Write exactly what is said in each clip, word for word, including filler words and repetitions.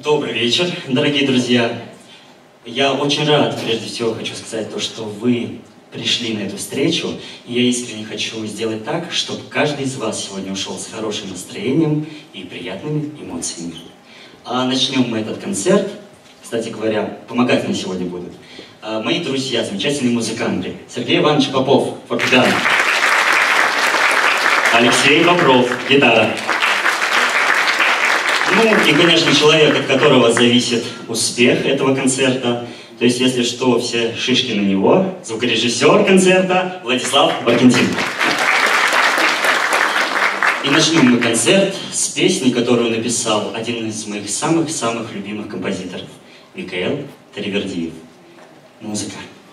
Добрый вечер, дорогие друзья. Я очень рад, прежде всего, хочу сказать то, что вы пришли на эту встречу. И я искренне хочу сделать так, чтобы каждый из вас сегодня ушел с хорошим настроением и приятными эмоциями. А начнем мы этот концерт. Кстати говоря, помогать мне сегодня будут а, мои друзья, замечательные музыканты. Сергей Иванович Попов, фортепиано. Алексей Бобров, гитара. Ну и, конечно, человек, от которого зависит успех этого концерта. То есть, если что, все шишки на него. Звукорежиссер концерта Владислав Баркентин. И начнем мы концерт с песни, которую написал один из моих самых-самых любимых композиторов — Микаэл Таривердиев. Музыка.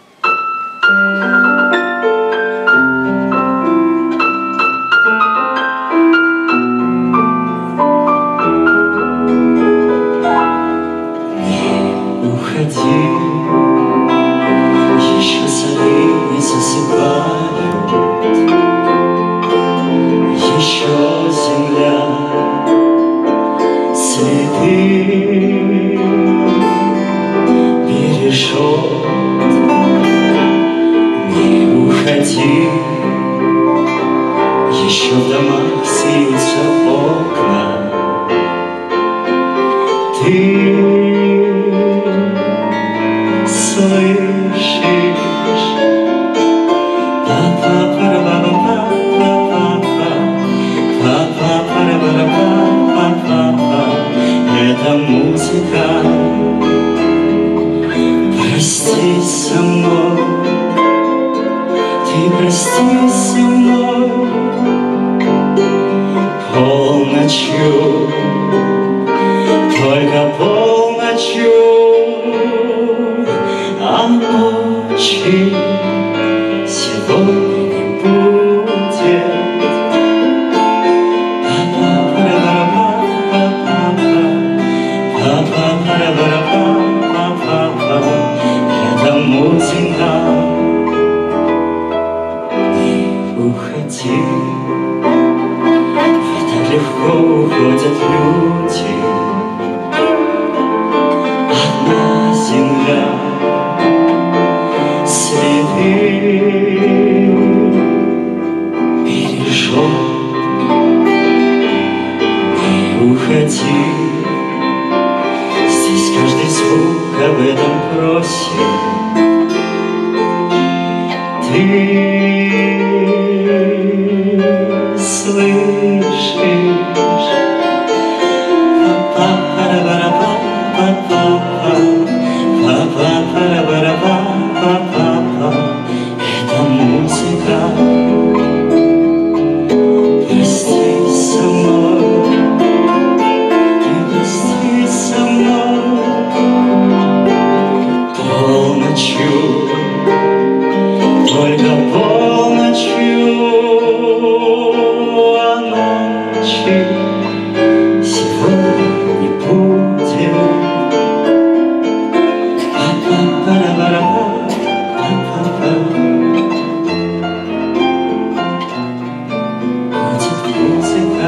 Еще соли не засыпают, еще земля цветы бережет. Не уходи, еще в домах смеются окна. Ты слышишь? Это музыка. Прости со мной, ты прости со мной. Полночью, только полночью, а ночи сегодня не будет. Это музыка. Не уходи, ведь так легко уходят люди. Одна земля, следы бережет. Не уходи, здесь каждый звук об этом просит. Ты слышишь? Это музыка. Прости со мной, ты прости со мной. Полночью, только полночью, а ночи сегодня не будет. Будет музыка.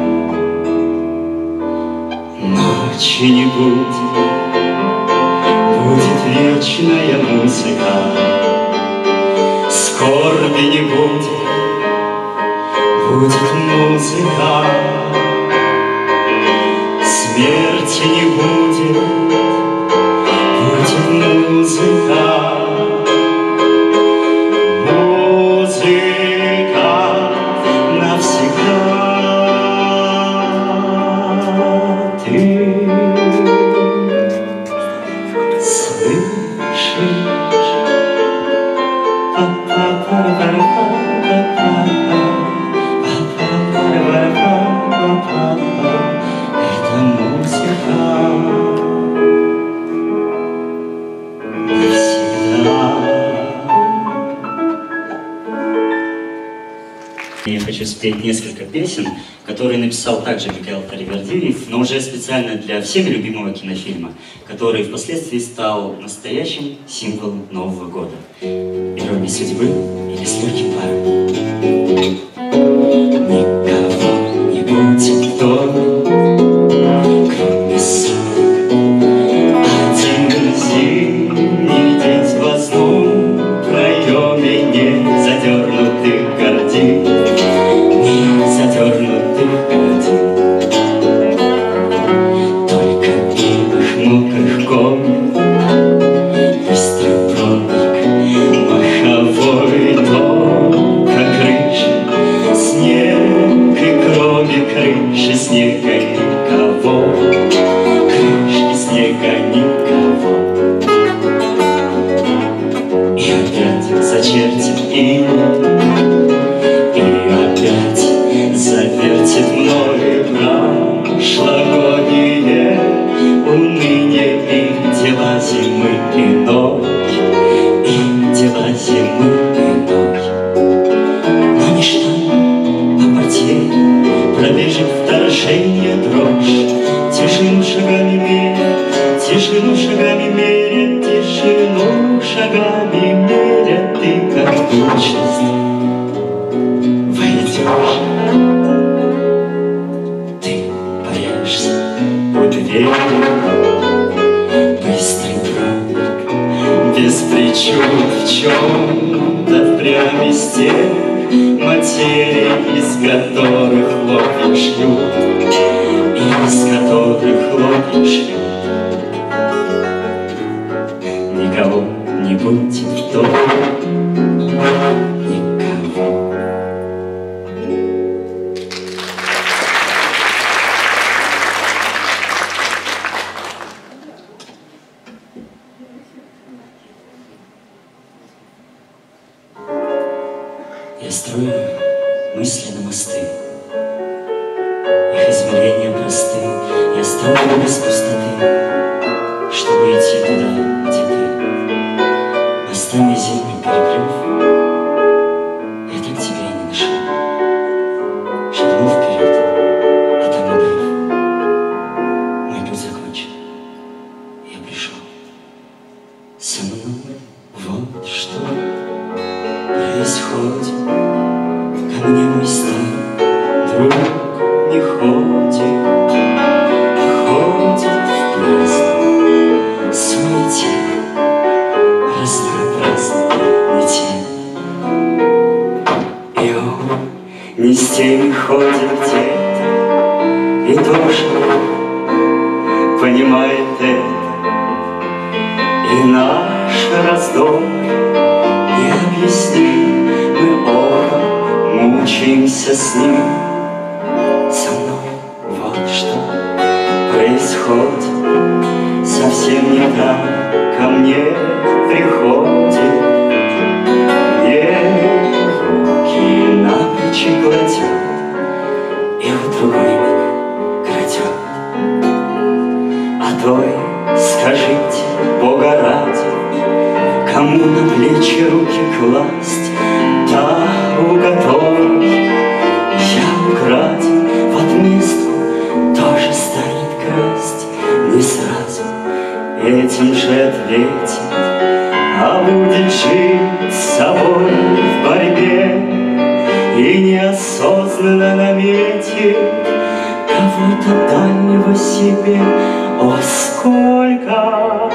Ночи не будет, будет вечная музыка. Скорби не будет, будет музыка. Смерти не будет, будет музыка. Музыка навсегда. Ты слышишь? Это музыка навсегда. Я хочу спеть несколько песен, которые написал также Микаэл Таривердиев, но уже специально для всеми любимого кинофильма, который впоследствии стал настоящим символом Нового года. «Ирония судьбы» или «С легким паром». Никого не будет в доме, кроме сумок жизнь войдешь, ты появишься у двери. Быстрый пробег, без причуд, в чем-то впрямь из тех материй, из которых хлопья шьют, из которых хлопья шьют. Никого не будет в доме, никого. Я строю мысленно мосты, их измерения просты. Я строю без пустоты, чтобы идти туда, где ты. Мостами землю перекрыв, я так тебя и не нашел. Шагнул вперед, а там обрыв. Мой путь закончен, я пришел. Со мной вот что происходит. Ко мне мой старый друг не ходит, а ходит в праздном суете, разнообразной лете. И он не с теми ходит где-то, и тоже понимает это. И наш раздор не объясним, мы оба мучаемся с ним. Со мной вот что происходит, совсем не так ко мне приходит. Мне руки на плечи кладет и в другой миг крадет. А то и скажите, Бога ради, кому на плечи руки класть? Та, у которой я украден, в отместку тоже станет красть. Не сразу этим же ответит, а будет жить с собой в борьбе и неосознанно наметит кого-то дальнего себе. О, сколько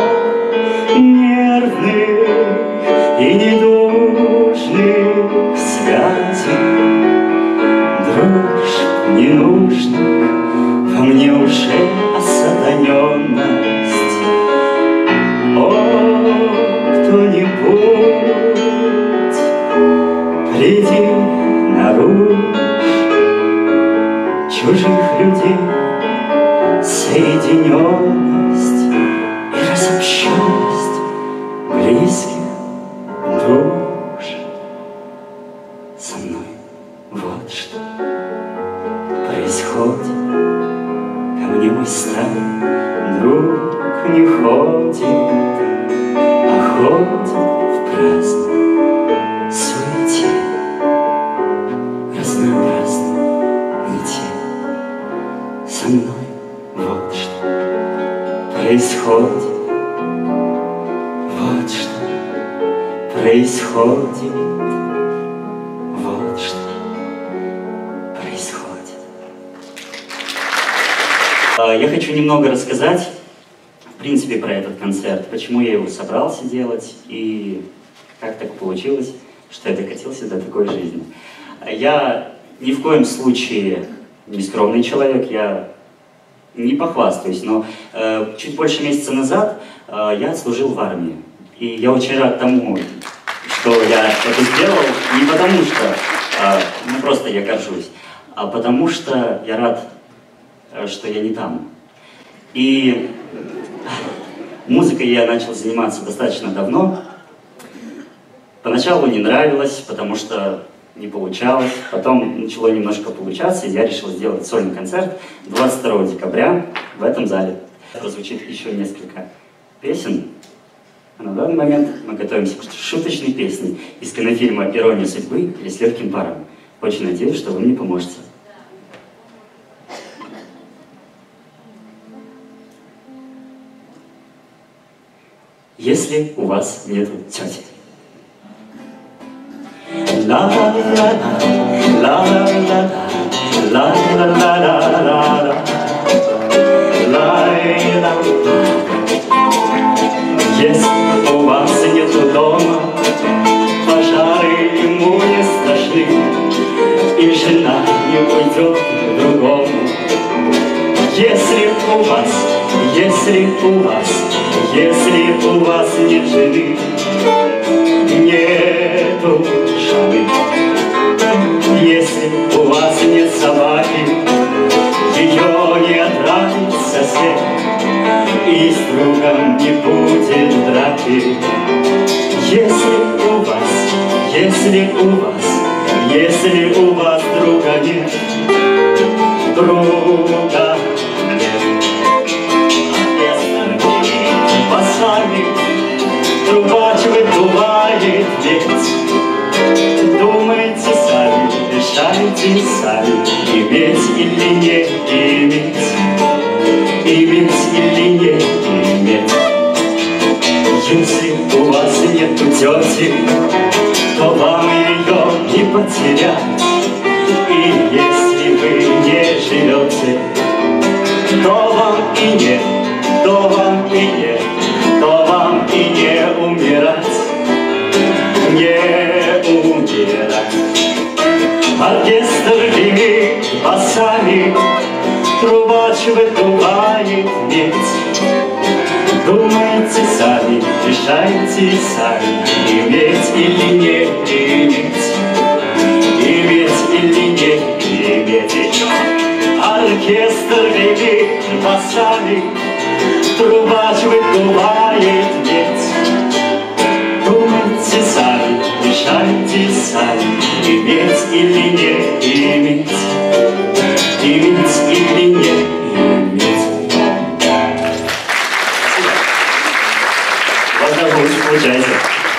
нервных и недужных связей, дружб ненужных, во мне уже осатаненность. О, кто-нибудь, приди наружь чужих людей, соединенность и разобщенность близких душ. Со мной вот что происходит. Ко мне мой старый друг не ходит, а ходит в праздной суете, разнообразной нити. Со мной вот что происходит, вот что происходит, вот что происходит. Я хочу немного рассказать, в принципе, про этот концерт, почему я его собрался делать и как так получилось, что я докатился до такой жизни. Я ни в коем случае не скромный человек, я не похвастаюсь, но э, чуть больше месяца назад э, я отслужил в армии. И я очень рад тому, что я это сделал, не потому что, э, ну просто я горжусь, а потому что я рад, э, что я не там. И музыкой я начал заниматься достаточно давно. Поначалу не нравилось, потому что не получалось. Потом начало немножко получаться, и я решил сделать сольный концерт двадцать второго декабря в этом зале. Прозвучит еще несколько песен. А на данный момент мы готовимся к шуточной песне из кинофильма «Ирония судьбы» или «С легким паром». Очень надеюсь, что вы мне поможете. Если у вас нет тети. la la la la la la la la la la. Если у вас нету дома, пожары ему не страшны, и жена не уйдет к другому. Если у вас, если у вас, если у вас нет жены, нету жены. Если у вас нет собаки, ее не отравит сосед, и с другом не будет драки. Если у вас, если у вас, если у вас друга нет, друга нет. Басами трубач выдувает ведь. Думайте сами, решайте сами, иметь или не иметь, иметь или не иметь. Если у вас нету тети, то вам ее не потерять. И если вы не живете, то вам и нет, то вам и нет, то вам и не умирать, не умирать. Оркестр гремит басами, трубач выдувает медь. Думайте сами, решайте сами, иметь или не иметь, иметь или не иметь. Оркестр гремит басами, трубач выдувает медь. Думайте сами, решайте сами, иметь или не иметь, иметь или не иметь. Получается.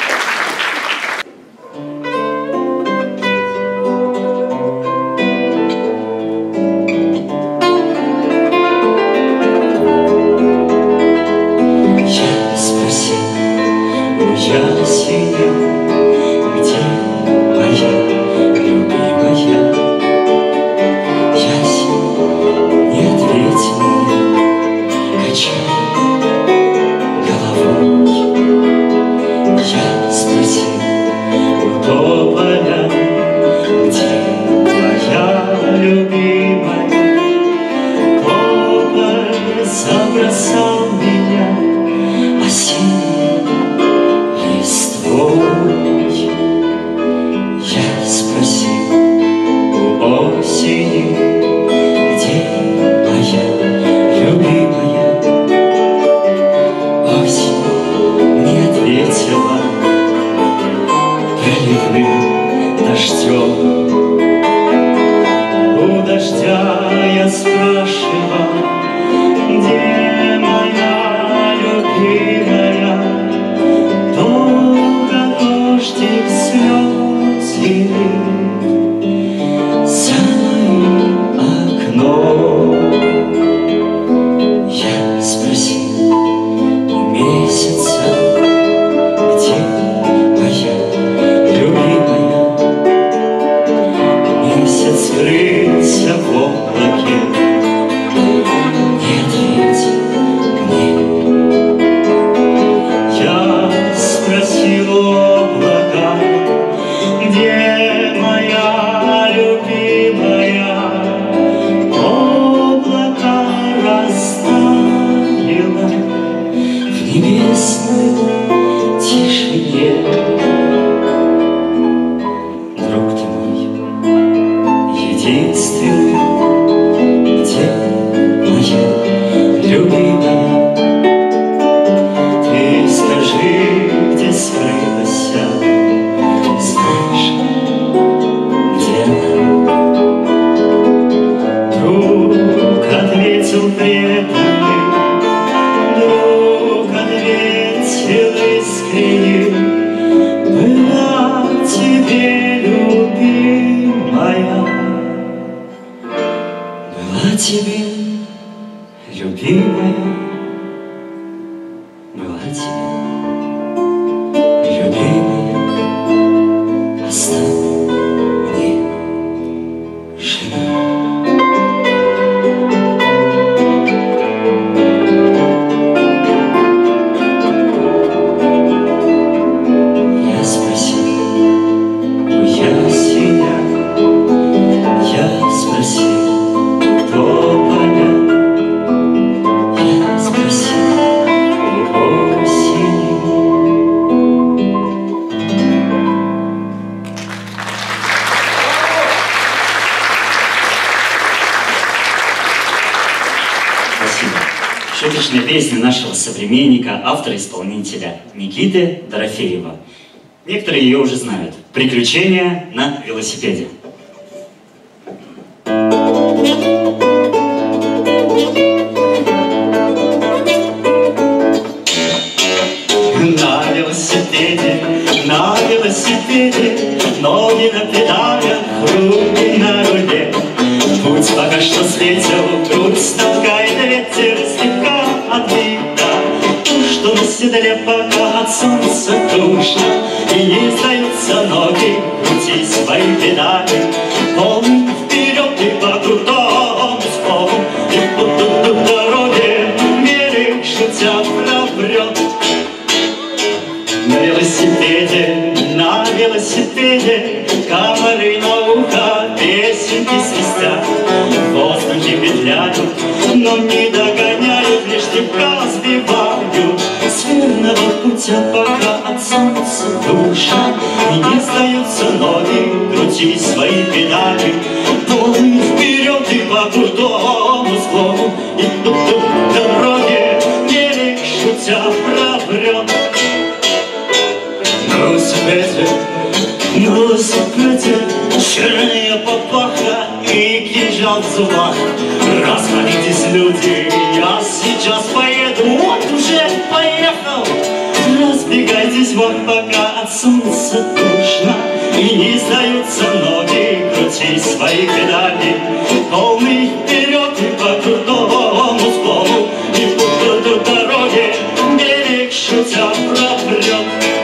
Я спросил у ясеня, где моя любимая. Ясень не ответил мне, качая головой. Я спросил у тополя, где моя любимая. Тополь забросал меня осенней листвой. Я спросил у осени, где моя любимая. Осень не ответила проливным дождем. У дождя я спрашивал, где моя любимая. Долго дождик слез лил за моим окном. Я спросил у месяца, где моя любимая. Месяц скрылся в облаке, не ответил мне. Я спросил у облака, где моя любимая. Облако растаяло в небесной тишине. Друг ты мой единственный, где моя любимая. Ты скажи, где скрылась, знаешь, где она? Друг ответил преданный, друг ответил искренне. Была тебе любимая, была тебе любимая, была тебе любимая. Оставь Шуточная песня нашего современника, автора-исполнителя Никиты Дорофеева. Некоторые ее уже знают. «Приключения на велосипеде». На велосипеде, на велосипеде, ноги на педалях, руки на руле. Путь пока что светил, грудь толкает ветер, слегка отбита. Что на седле пока от солнца душно, и не сдаются ноги, крути свои педали. Полный вперед и по крутому склону, и по тут дороге берег шутя пробрет. На велосипеде, на велосипеде, комары на ухо, песенки свистят. В воздухе петляют, но не догоняют, лишь слегка сбивают. С верного путя пока от солнца душа, и не сдаются ноги, крути свои педали. Полный вперед и по крутому склону, и тут по дороге берег шутя пробрет. На велосипеде, на велосипеде, черная папаха и кинжал в зубах. Расходитесь, люди, я сейчас поеду, вот уже поехал. Разбегайтесь вон, пока от солнца душно, и не сдаются ноги, крути свои педали. Полный вперед и по крутому склону, и по той дороге берег шутя пробрет.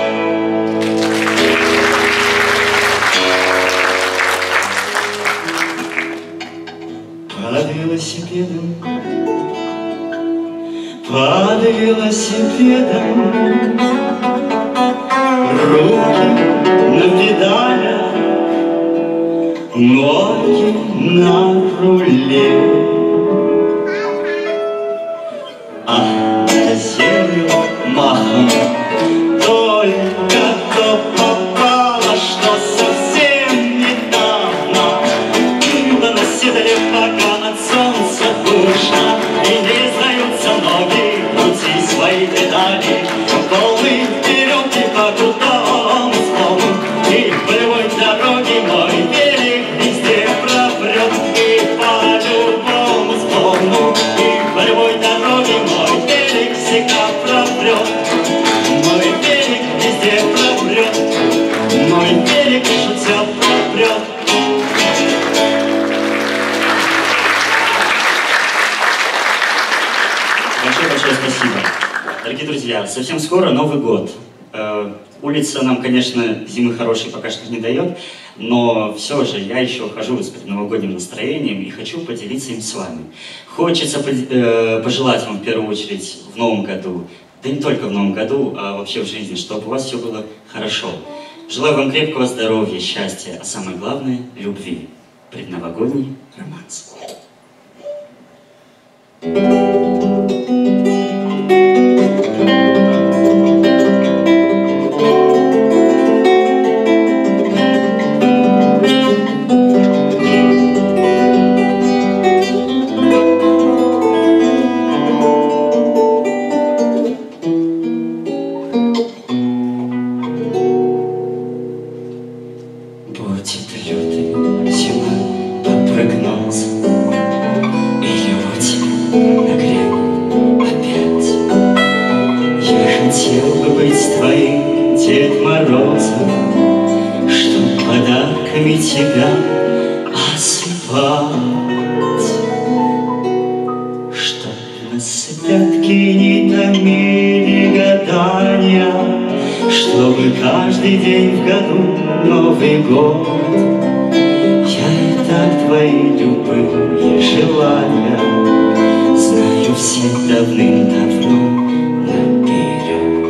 Под велосипедом, под велосипедом, руки на педалях, ноги на руле. А на землю махом только то попало, что совсем недавно. Было на седле пока от солнца душно, и не сдаются ноги, крути свои педали. Полный вперед и по крутому склону, и по любой дороге мой берег везде пробрет. И по любому склону, и по любой дороге мой берег всегда пробрет. Мой берег везде пробрет, мой берег шутя пробрет. Большое-большое спасибо. Дорогие друзья, совсем скоро Новый год. Э, улица нам, конечно, зимы хорошей пока что не дает, но все же я еще хожу с предновогодним настроением и хочу поделиться им с вами. Хочется э, пожелать вам в первую очередь в Новом году, да не только в Новом году, а вообще в жизни, чтобы у вас все было хорошо. Желаю вам крепкого здоровья, счастья, а самое главное – любви. Предновогодний романс. Будет лютая зима по прогнозу, или осень нагрянет опять. Я хотел бы быть твоим Дед Морозом, чтоб подарками тебя осыпать, чтоб нас святки не томили гадания, чтобы каждый день в году Новый год. Я и так твои любые желания знаю все давным-давно наперед.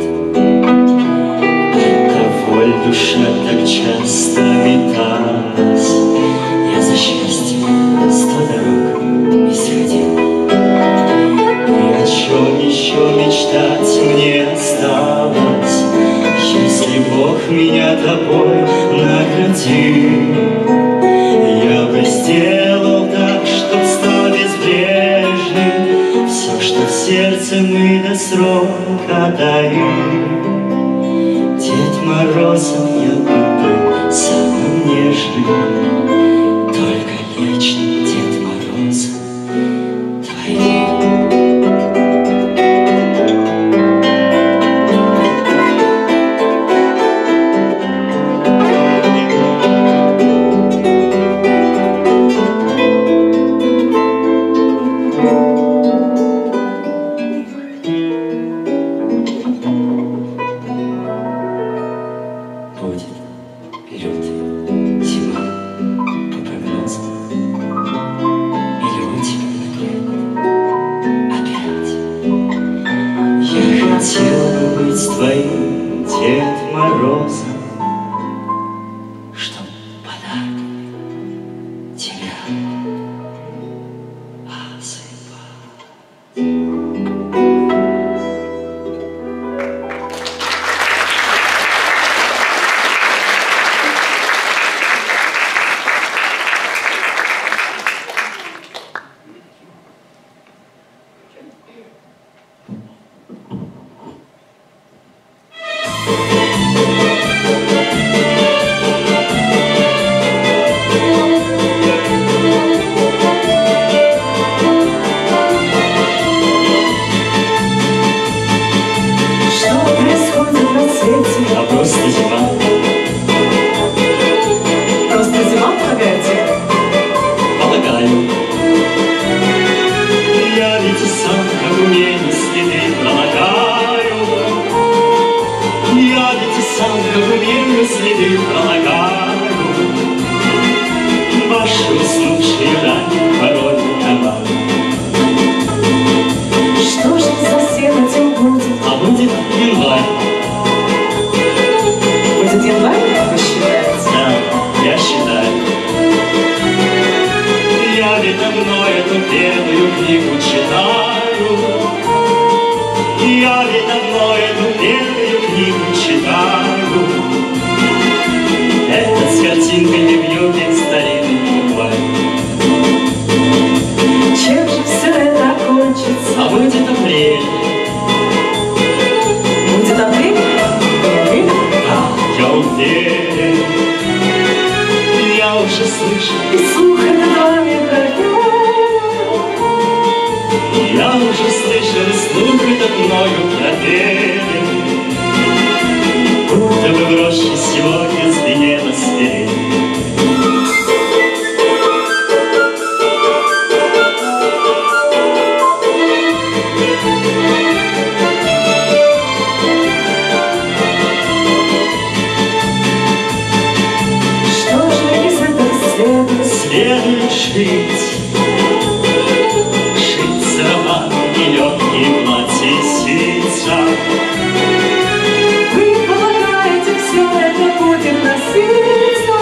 Оттого ль душа так часто металась, я за счастьем сто дорог исходил. И о чем еще мечтать мне осталось, если Бог меня тобой наградил? Я бы сделал так, чтоб стал безбрежным все, что в сердце нужны, только лечит Дед Мороз твои. Будет лютая зима по прогнозам, или он тебя нагрянет опять. Я хотел бы быть твоим Дед Морозом, чтоб подарками тебя осыпать. А просто зима. Просто зима, полагаете? Полагаю. Я ведь и сам, как умею, следы пролагаю. Я ведь и сам, как умею, следы пролагаю. Ваши уснувшие раны порой дома. Что же совсем этим будет? А будет январь. Будет январь, вы считаете? Да, я считаю. Я ведь давно эту первую книгу читаю. Я ведь давно эту первую книгу читаю. Это с картинками в юге старинный букварь. Чем же все это окончится? А будет апрель. Будет апрель? Апрель? Я уверен, я уже слышу, И слух над вами пропел. я уже слышал, слух этот мною пропел. Будто бы в роще сегодня звенела сирень. Следует шить, шить сарафан и легкие платья сица. Вы полагаете, все это будет носиться?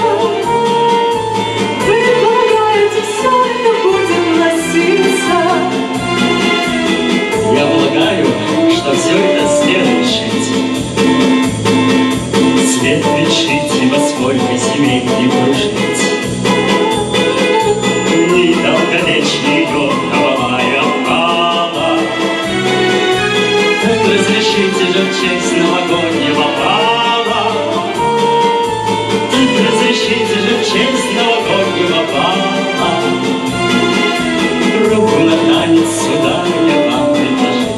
Вы полагаете, все это будет носиться? Я полагаю, что все это следует шить. Следует шить, и во сколько земель не кружить. Недолговечный год кровавая пала. Так разрешите же в честь новогоднего бала. Так разрешите же в честь новогоднего бала. Руку на танец, сударыня, вам предложить.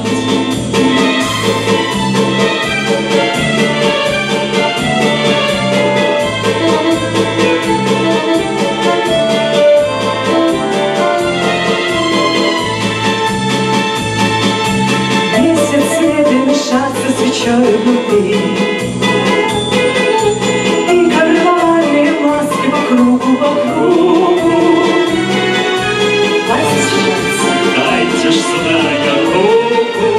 Свечой внутри, и карнавальные маски по кругу, по кругу. Дайте сейчас. Дайте ж сюда я руку.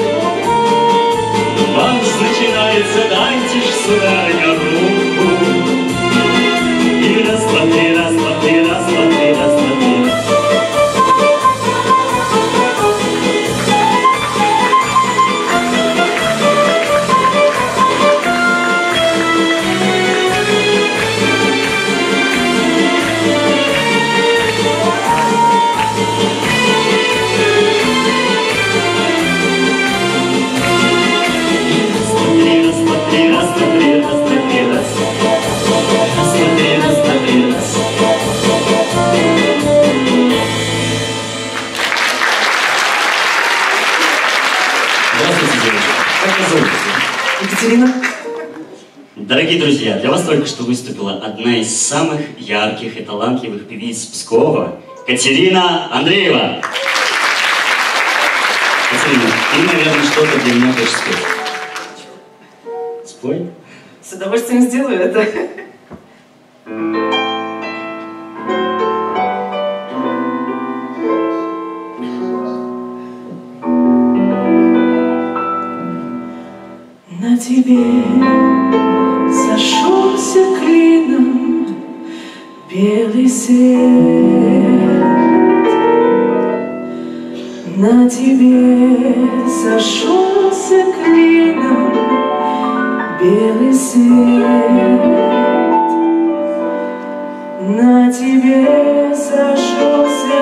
Вальс начинается, дайте ж сюда я руку. И раз, два, три, раз, два, три, раз, два, три, раз, два, три. Раз, два, три, раз, два, три, раз, два, три, раз, два, три, раз. только что выступила одна из самых ярких и талантливых певиц Пскова, Катерина Андреева. Катерина, ты, наверное, что-то для меня хочешь спеть. Спой. С удовольствием сделаю это. На тебе сошелся клином белый свет. На тебе сошелся клином белый свет. На тебе сошелся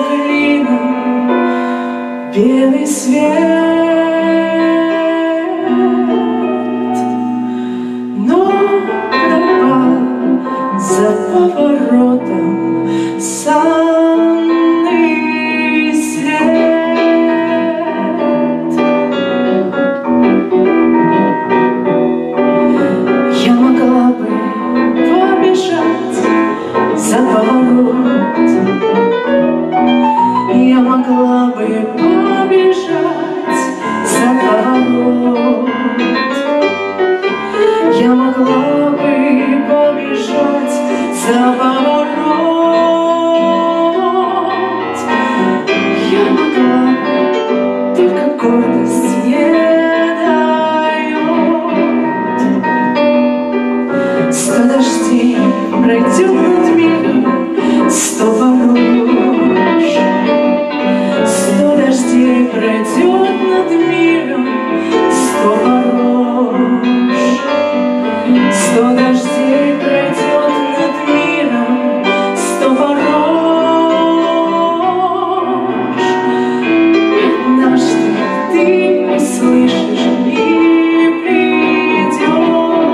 клином белый свет. За поворотом сонный свет. Я могла бы побежать за поворот. Я могла бы побежать за поворот. Я могла бы побежать за поворот. Я могла, только гордость не дает. Сто дождей пройдет над миром, сто ворож. Сто дождей пройдет над миром, сто ворож. Сто дождей пройдет над миром, сто ворож. Однажды ты услышишь и придешь.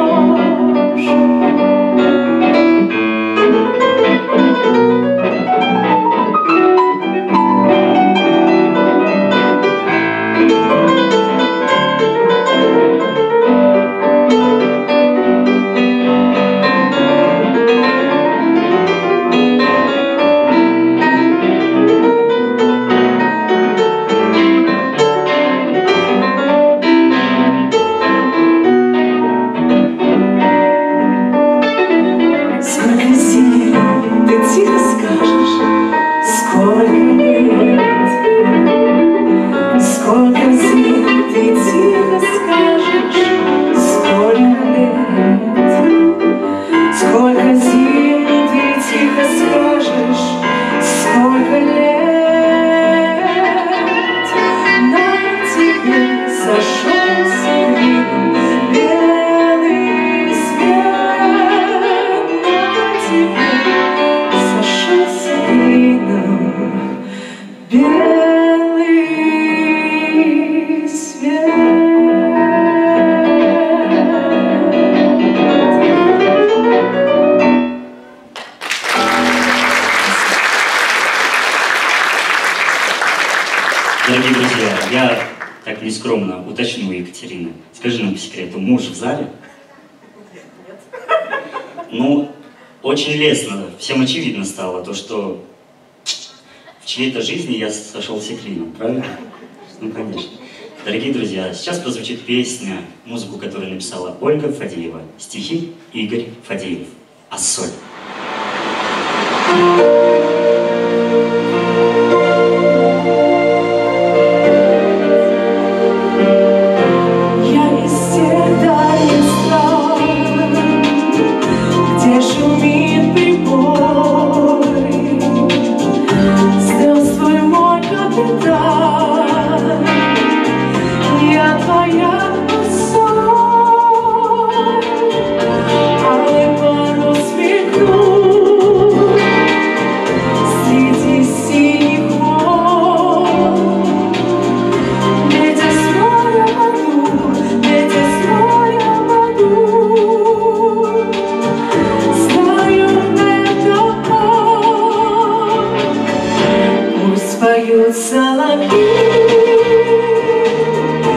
Дорогие друзья, я так нескромно уточню у Екатерины. Скажи нам по секрету, муж в зале? Нет. Ну, очень лестно, всем очевидно стало то, что в чьей-то жизни я сошелся клином, правильно? Ну, конечно. Дорогие друзья, сейчас прозвучит песня, музыку которой написала Ольга Фадеева, стихи Игорь Фадеев. «Ассоль».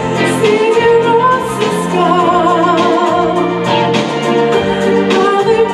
Среди роз и скал, алый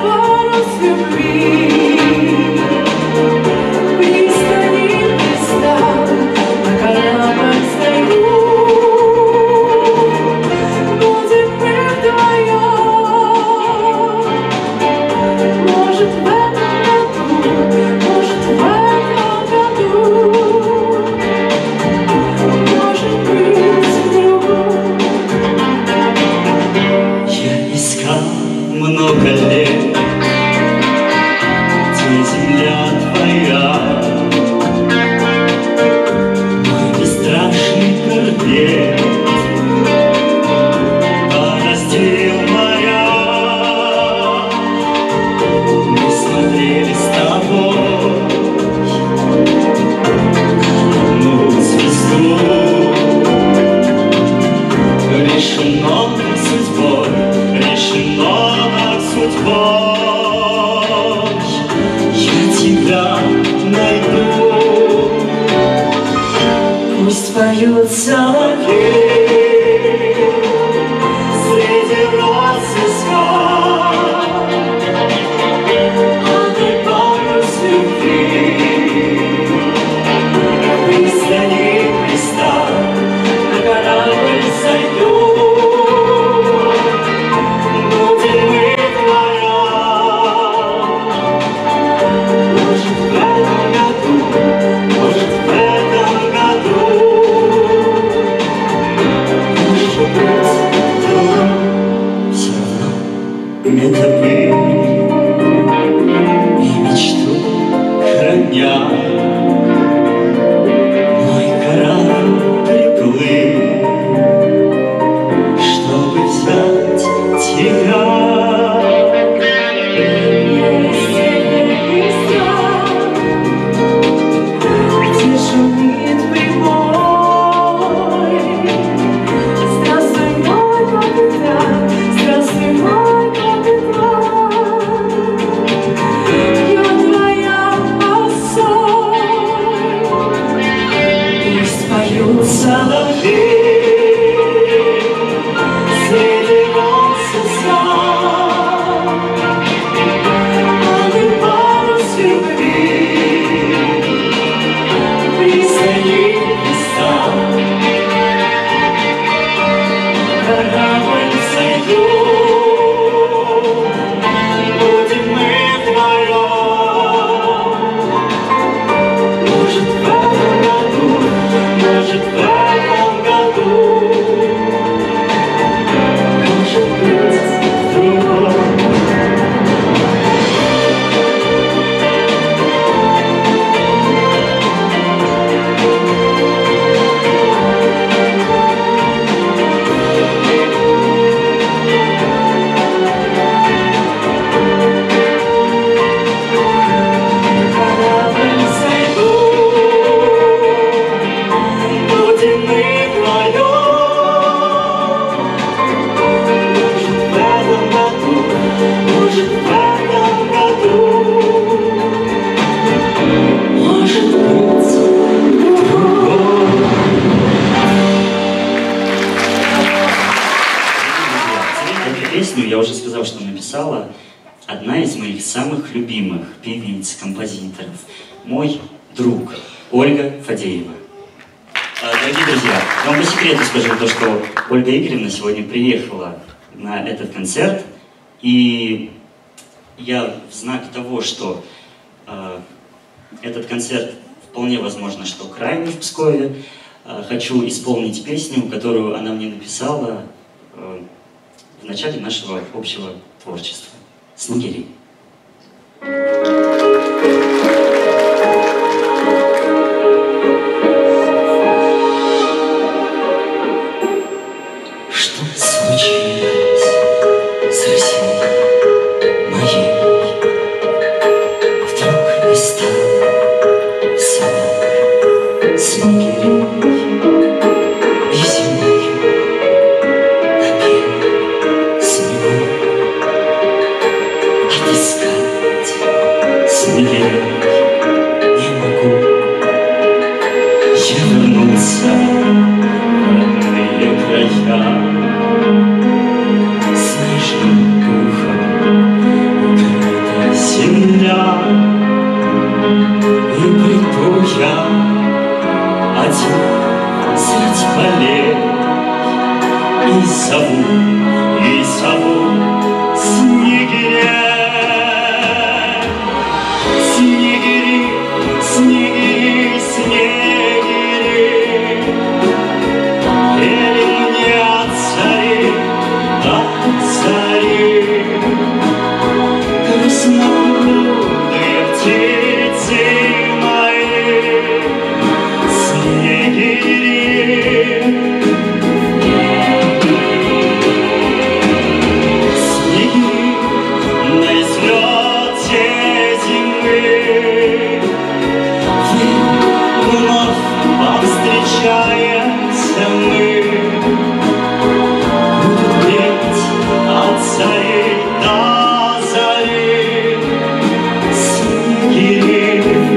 найду. Пусть поют соловьи Среди роз и скал, Алый парус любви. прислони Христа, На корабль сойду. будем мы вдвоем. Может, в этом году, Может, в этом году, может быть, Все равно это вы и мечту храня. Мой корабль приплыл, чтобы взять тебя. где шумит прибой. Здравствуй, мой капитан, здравствуй, мой капитан. Я твоя осой. Пусть поют соловьи среди роз и скал, алый парус любви. прислони Христа, корабль сойду, будем мы вдвоем. Может, в этом году, может, в этом году, может быть, в другом. Корабль сойду. Будем мы вдвоем. Может, в этом году, может, в этом году, может быть, в другом. Эту песню я уже сказал, что написала одна из моих самых любимых певиц, композиторов, мой друг Ольга Фадеева. А, Дорогие друзья, я вам по секрету скажу то, что Ольга Игоревна сегодня приехала на этот концерт, и я в знак того, что э, этот концерт вполне возможно, что крайний в Пскове, э, хочу исполнить песню, которую она мне написала э, в начале нашего общего творчества. «Снегири». Что случилось с Россией моей? Вдруг не стало в садах снегирей, и зимою на белом снегу отыскать снегирей не могу. Я вернулся в родные края, снежным пухом укрыта земля, и приду я один средь полей и зову, и зову снегирей. Снегири, снегири, снегири, пели мне от зари, от зари. Красногрудые птицы мои, снегири. Снегири на излете зимы, вновь повстречаемся мы. Будут петь от зари до зари снегири.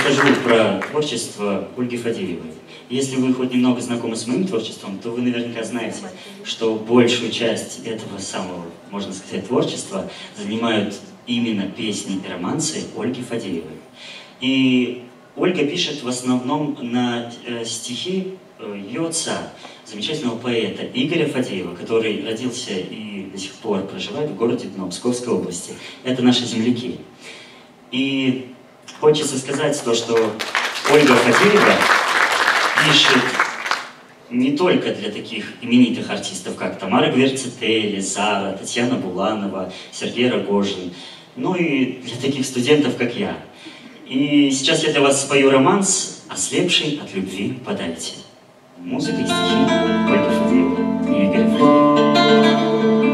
расскажу про творчество Ольги Фадеевой. Если вы хоть немного знакомы с моим творчеством, то вы наверняка знаете, что большую часть этого самого, можно сказать, творчества занимают именно песни и романсы Ольги Фадеевой. И Ольга пишет в основном на э, стихи э, ее отца, замечательного поэта Игоря Фадеева, который родился и до сих пор проживает в городе Дно, Псковской области. Это наши земляки. И хочется сказать то, что Ольга Фадеева пишет не только для таких именитых артистов, как Тамара Гвердцители, Зара, Татьяна Буланова, Сергей Рогожин, но и для таких студентов, как я. И сейчас я для вас спою романс «Ослепший от любви подайте». Музыка и стихи Ольги Фадеевой и Игоря Фадеева.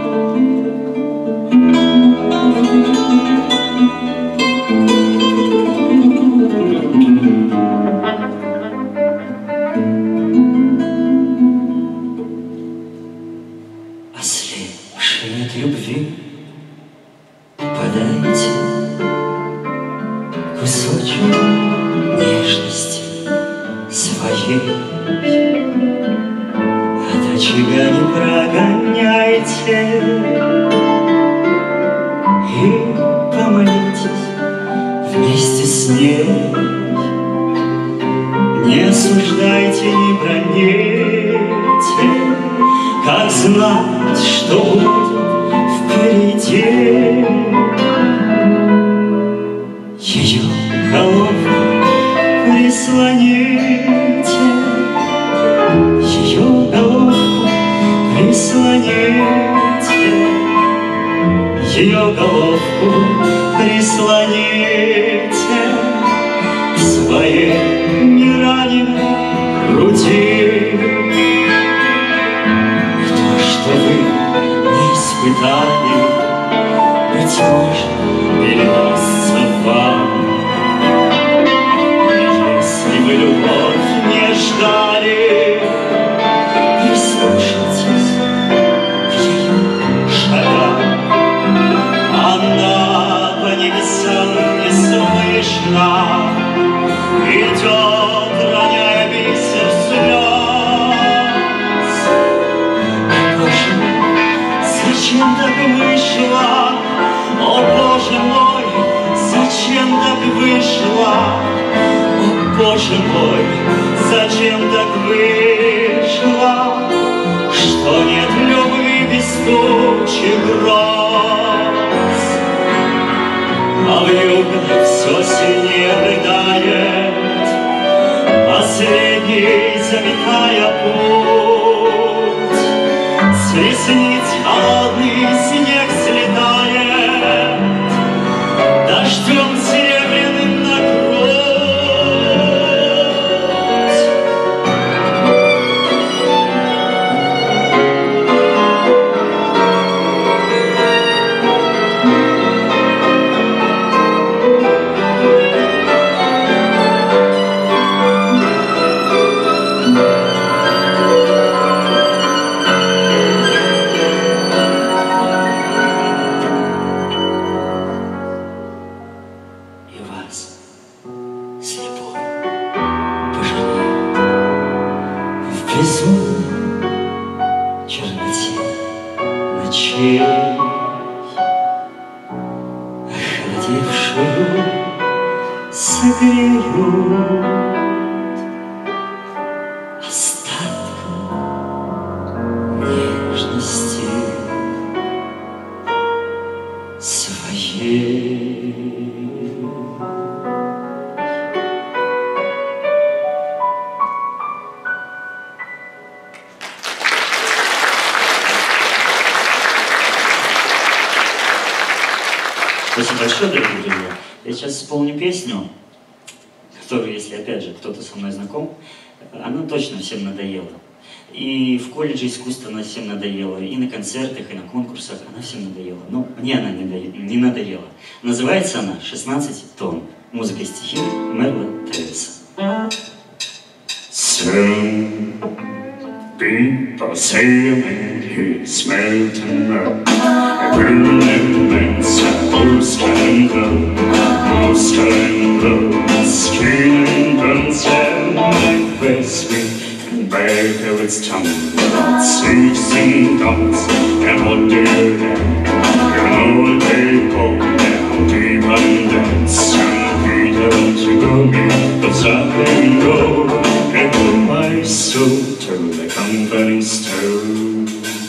Ослепший от любви подайте кусочек нежности своей. От очага не прогоняйте и помолитесь вместе с ней. Не осуждайте, не броните, как знать, что будет впереди. Ее голову прислоните, ее головку прислоните, ее головку прислоните к своей нераненной груди. И то, что вы не испытали, быть может, передастся вам. И если вы любовь не ждали, прислушайтесь к ее шагам. Она по небесам неслышно идет, роняя бисер слез. Боже, зачем так вышло? О, Боже мой, зачем так вышло? О, Боже мой, зачем так вышло, что нет любви без тучи гроз? А вьюга все сильнее рыдает, последний заметая путь. С ресниц холодный снег слетает, дождем серебряным на грудь. Черноте ночей, охладевшую согреют остатком нежности своей. Спасибо большое, дорогие друзья. Я сейчас исполню песню, которую, если опять же кто-то со мной знаком, она точно всем надоела. И в колледже искусства она всем надоела, и на концертах, и на конкурсах она всем надоела. Но мне она не надоела. Называется она «шестнадцать тонн». Музыка и стихи Мерла Тревиса. Soon people sailing his mountain road, burning men, who's coming low, who's coming low. Skin and sand like whiskey, back of its tongue. Sixteen tons, and what do you have? You know they go down deep and dance. And Peter, don't you go me, cause I can go and put my soul to the company store.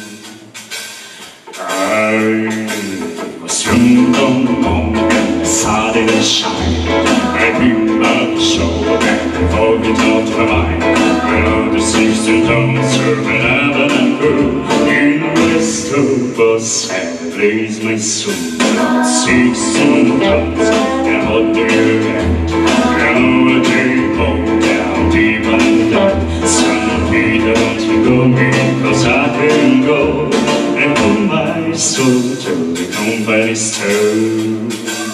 I was young on the side of the shine. I dreamed about the show and forget out of my mind. I know the sixteen tons serving heaven and crew. In West was sadly is my soul. Sixteen tons, and what do you get? You know a day home down deep and down. Son Peter, don't you go me, cause I can go and put my soul to the company store.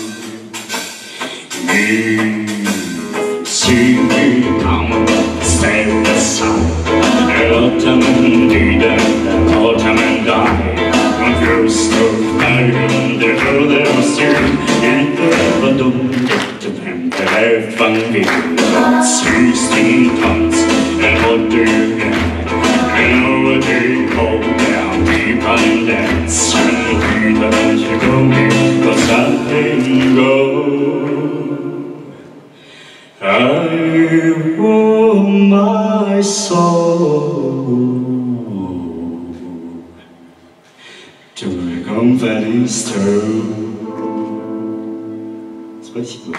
Me, see me, I'm stand aside. Autumn indeed, and autumn and I. When you're still dying, the hell they'll still in the bottom to them, the left one beat. Sixteen tons, and what do you get? You know a day hold down deep and dance. And Peter, don't you go me, cause I can go. I want my soul to the company store. Спасибо.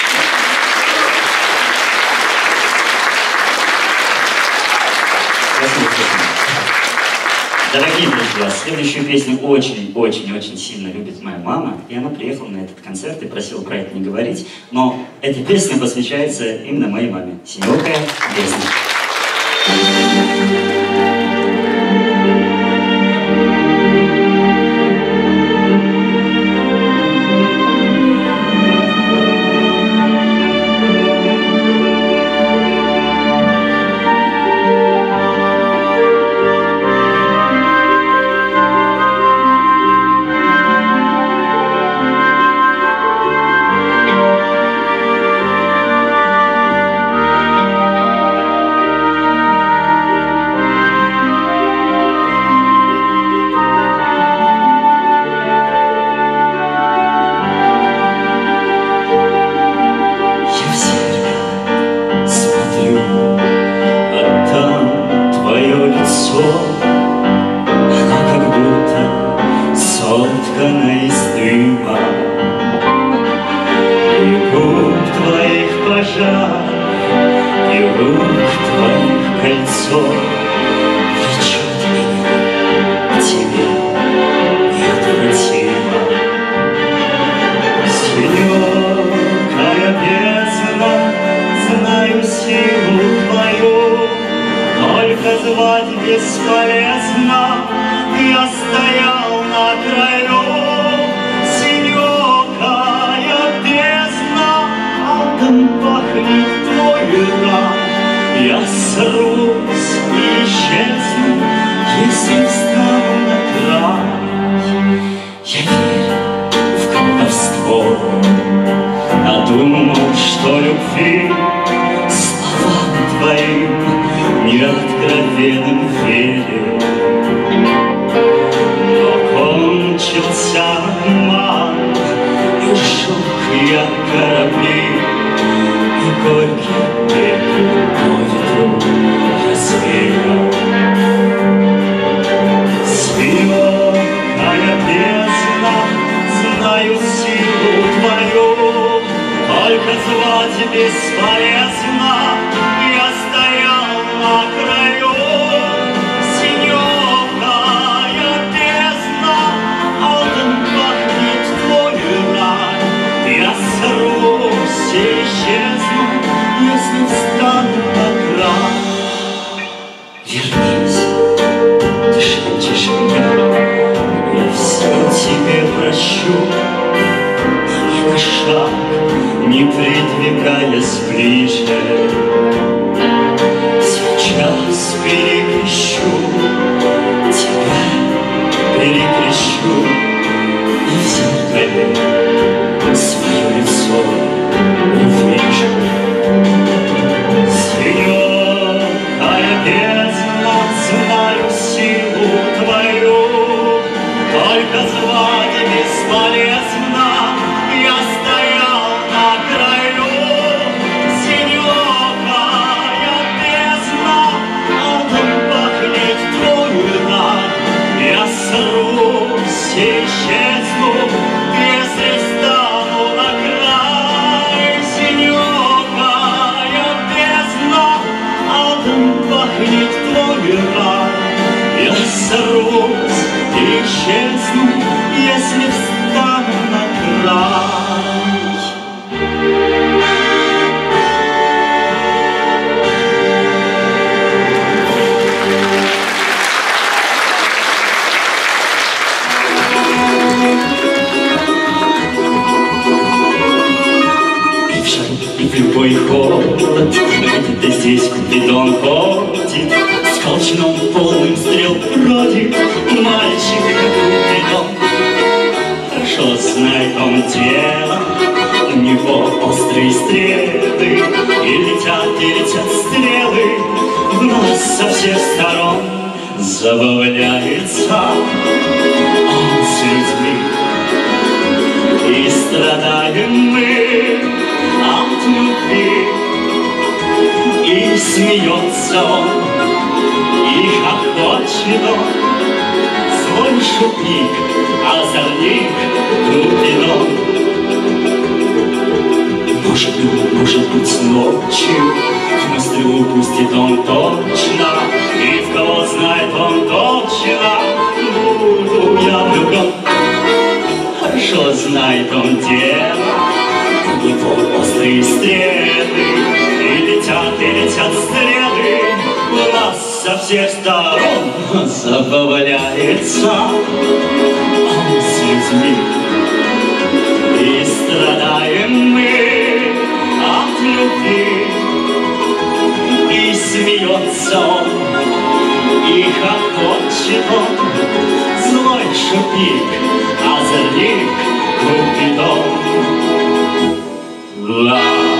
Дорогие друзья, следующую песню очень-очень-очень сильно любит моя мама, и она приехала на этот концерт и просила про это не говорить, но эта песня посвящается именно моей маме. Синеокая песня. Свое лицо увижу. бездна, знаю силу твою, только звать бесполезно, я стоял на краю. Синёвая бездна, адом пахнет твой рай. Я срусь и исчезну, если стану на край. Синёвая бездна, адом пахнет твой рай. Я срусь и исчезну, если встану на край. И в жару, и в любой холод, где-то здесь Купидон ходит, с колчаном полным стрел бродит мальчик, как Купидон. Хорошо знает он дело, у него острые стрелы, и летят, и летят стрелы в нас со всех сторон. Забавляется он с людьми, и страдаем мы от любви. И смеется он, и хохочет он, злой шутник, озорник Купидон. Может быть, может быть, ночью на стрелу пустит он точно, и в кого знает он точно, буду я влюблен. Хорошо знает он дело, у него острые стрелы, и летят, и летят стрелы у нас со всех сторон. Забавляется он с людьми, и страдаем мы от любви. И смеется он, и хохочет он, злой шутник, озорник Купидон. Ла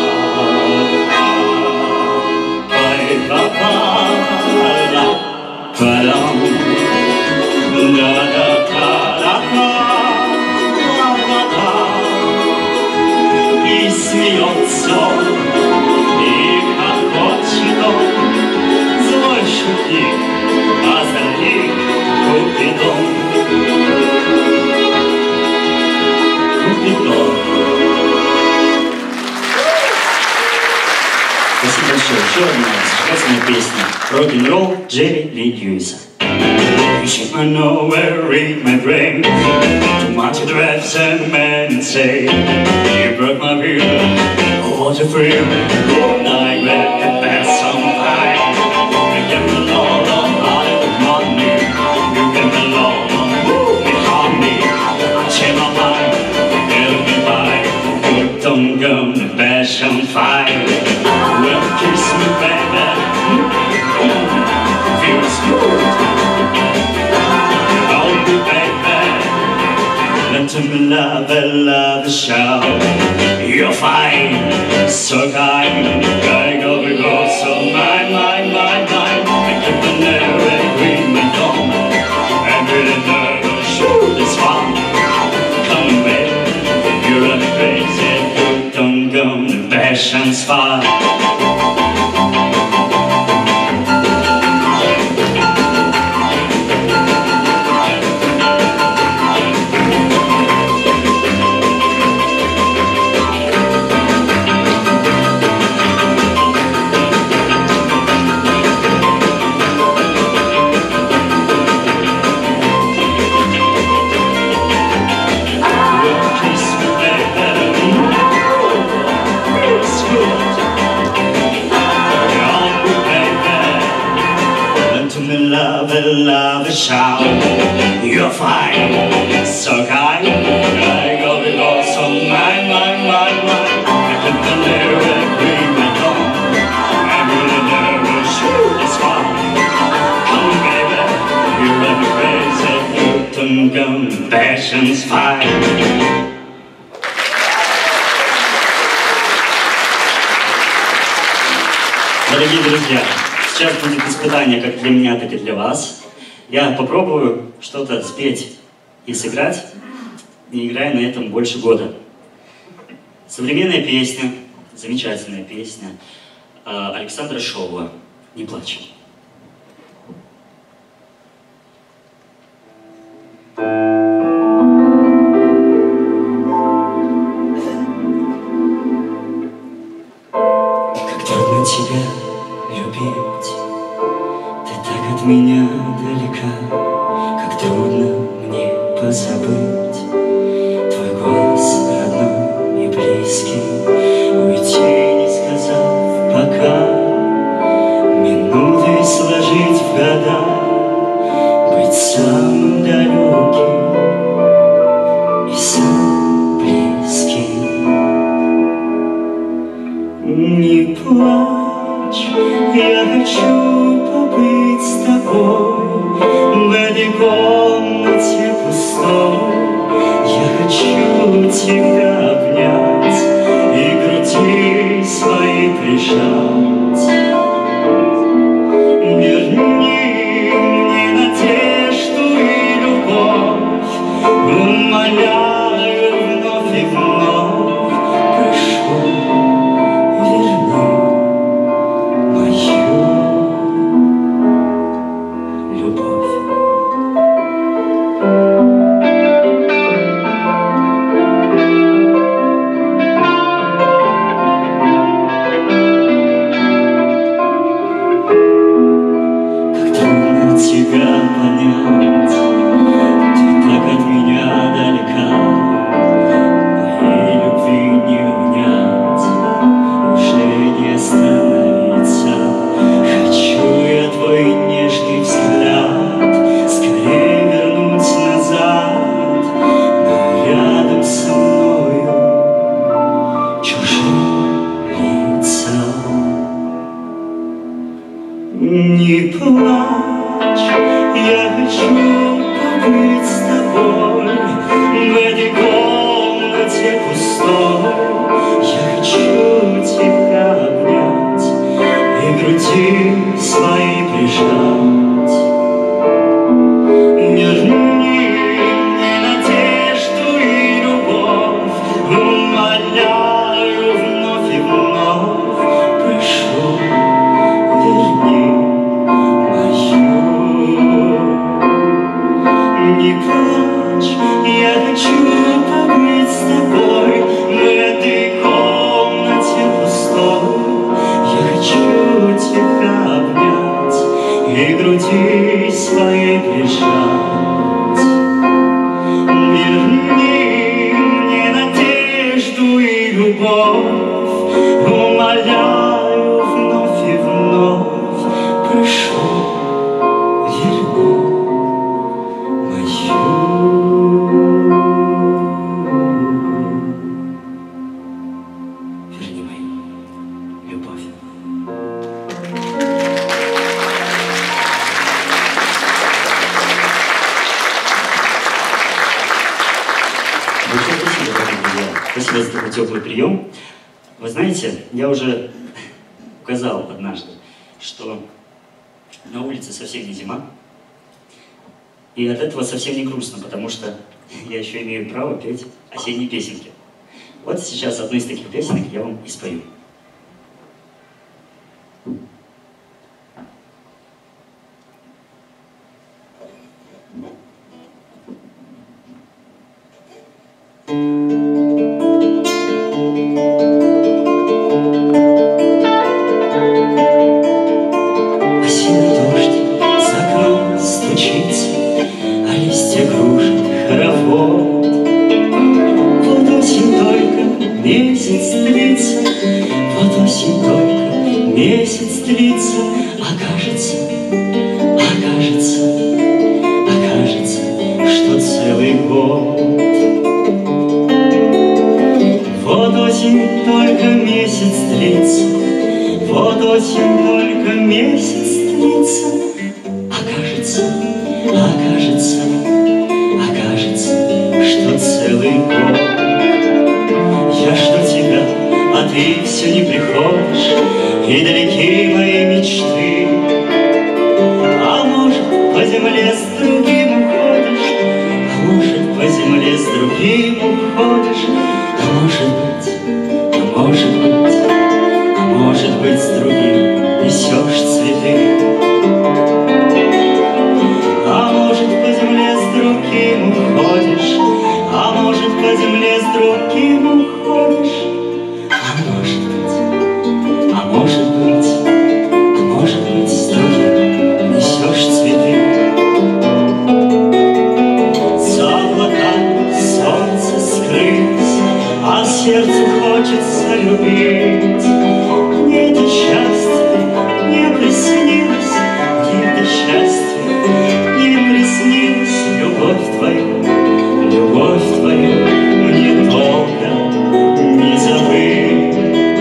и смеется он, и хохочет он, злой шутник, озорник Купидон. Купидон. Спасибо большое. Еще одна зажигательная песня. Рок-н-ролл Джерри Ли Льюиса. You should not know where read my brain. Too much dress and men and say you broke my will. What a thrill. All night let the best on fire. You get the Lord on Hollywood money. You get the Lord on me honey. Change my mind, it'll be fine. Put don't go the best on fire. Well, kiss me baby. Feels good. To me love, I love the show. You're fine, so kind. Gotta go, we go, so mine, mine, mine, mine. I keep the nerve and green my dome. I'm really nervous, sure, it's fun. Come baby, you're a crazy. Don't go, the passion's fire. Love, love, shout. You're fine, so kind. I go, we go, so mine, mine, mine, mine. I put the lyric green my dome. I'm really nervous, sure, it's fun. Come baby, you're really crazy. Put them gun, passion's fine. Дорогие друзья, Сейчас будет испытание как для меня, так и для вас. Я попробую что-то спеть и сыграть, не играя на этом больше года. Современная песня, замечательная песня Александра Шоуа «Не плачь». Тебя любить, ты так от меня далека, как трудно мне позабыть твой голос родной и близкий, уйти, не сказав пока, минуты сложить в года, быть самым далеким и самым близким. Не плачь, я хочу побыть с тобой в этой комнате пустой. Я хочу тебя обнять и груди своей прижать. Верни мне надежду и любовь, умоляю вновь и вновь, прошу. Не плачь, я хочу побыть с тобой в этой комнате пустой. Я хочу тебя обнять и груди своей прижать. Верни мне надежду и любовь, умоляю вновь и вновь, прошу. Не плачь, я хочу побыть с тобой в этой комнате пустой. Я хочу тебя обнять и груди своей прижать. Верни мне надежду и любовь, умоляю вновь и вновь, прошу, верни. Верни мою любовь. Большое спасибо, дорогие друзья. Спасибо за такой теплый прием. Вы знаете, я уже указал однажды, что на улице совсем не зима. И от этого совсем не грустно, потому что я еще имею право петь осенние песенки. Вот сейчас одну из таких песенок я вам и спою. Осенний дождь за окном стучится, а листья кружат хоровод. Вот осень только месяц длится, вот осень только месяц длится, окажется, окажется, окажется, что целый год. Вот осень только месяц длится, вот осень только месяц длится, окажется, окажется, окажется, что целый год. Я жду тебя, а ты все не приходишь, и далеки мои мечты. с другим уходишь, а может по земле с другим уходишь, а может быть, а может быть, а может быть с другим несешь цветы. А может по земле с другим уходишь, а может по земле с другим уходишь, а может быть, а может быть, а может быть с другим несешь цветы. За облаками солнце скрылось, а сердцу хочется любить. Мне это счастье не приснилось, мне это счастье не приснилось. Любовь твою, любовь твою мне долго не забыть.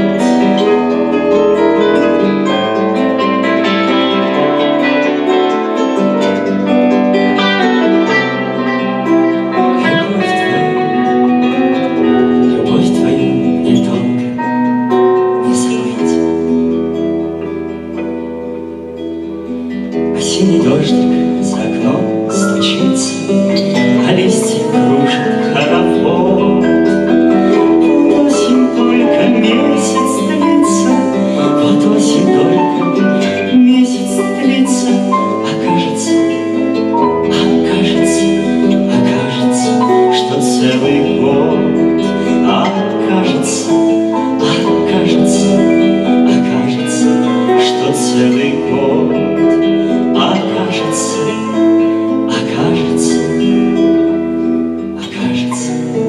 Любовь твою, любовь твою мне долго не забыть. Осенний дождик за окном стучится, а листья кружат хоровод. Вот осень только месяц длится, вот осень только месяц длится, а кажется, а кажется, а кажется, что целый год. А кажется, а кажется, а кажется, что целый год. А кажется, а кажется, а кажется,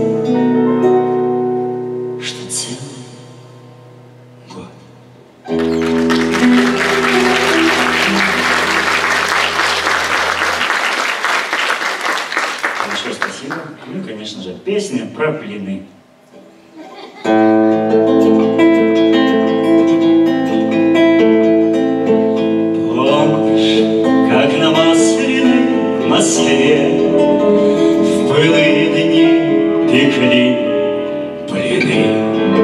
что целый год. Большое спасибо. Ну, конечно же, песня про блины. Помнишь, как на Масляной в Москве в былые дни пекли блины?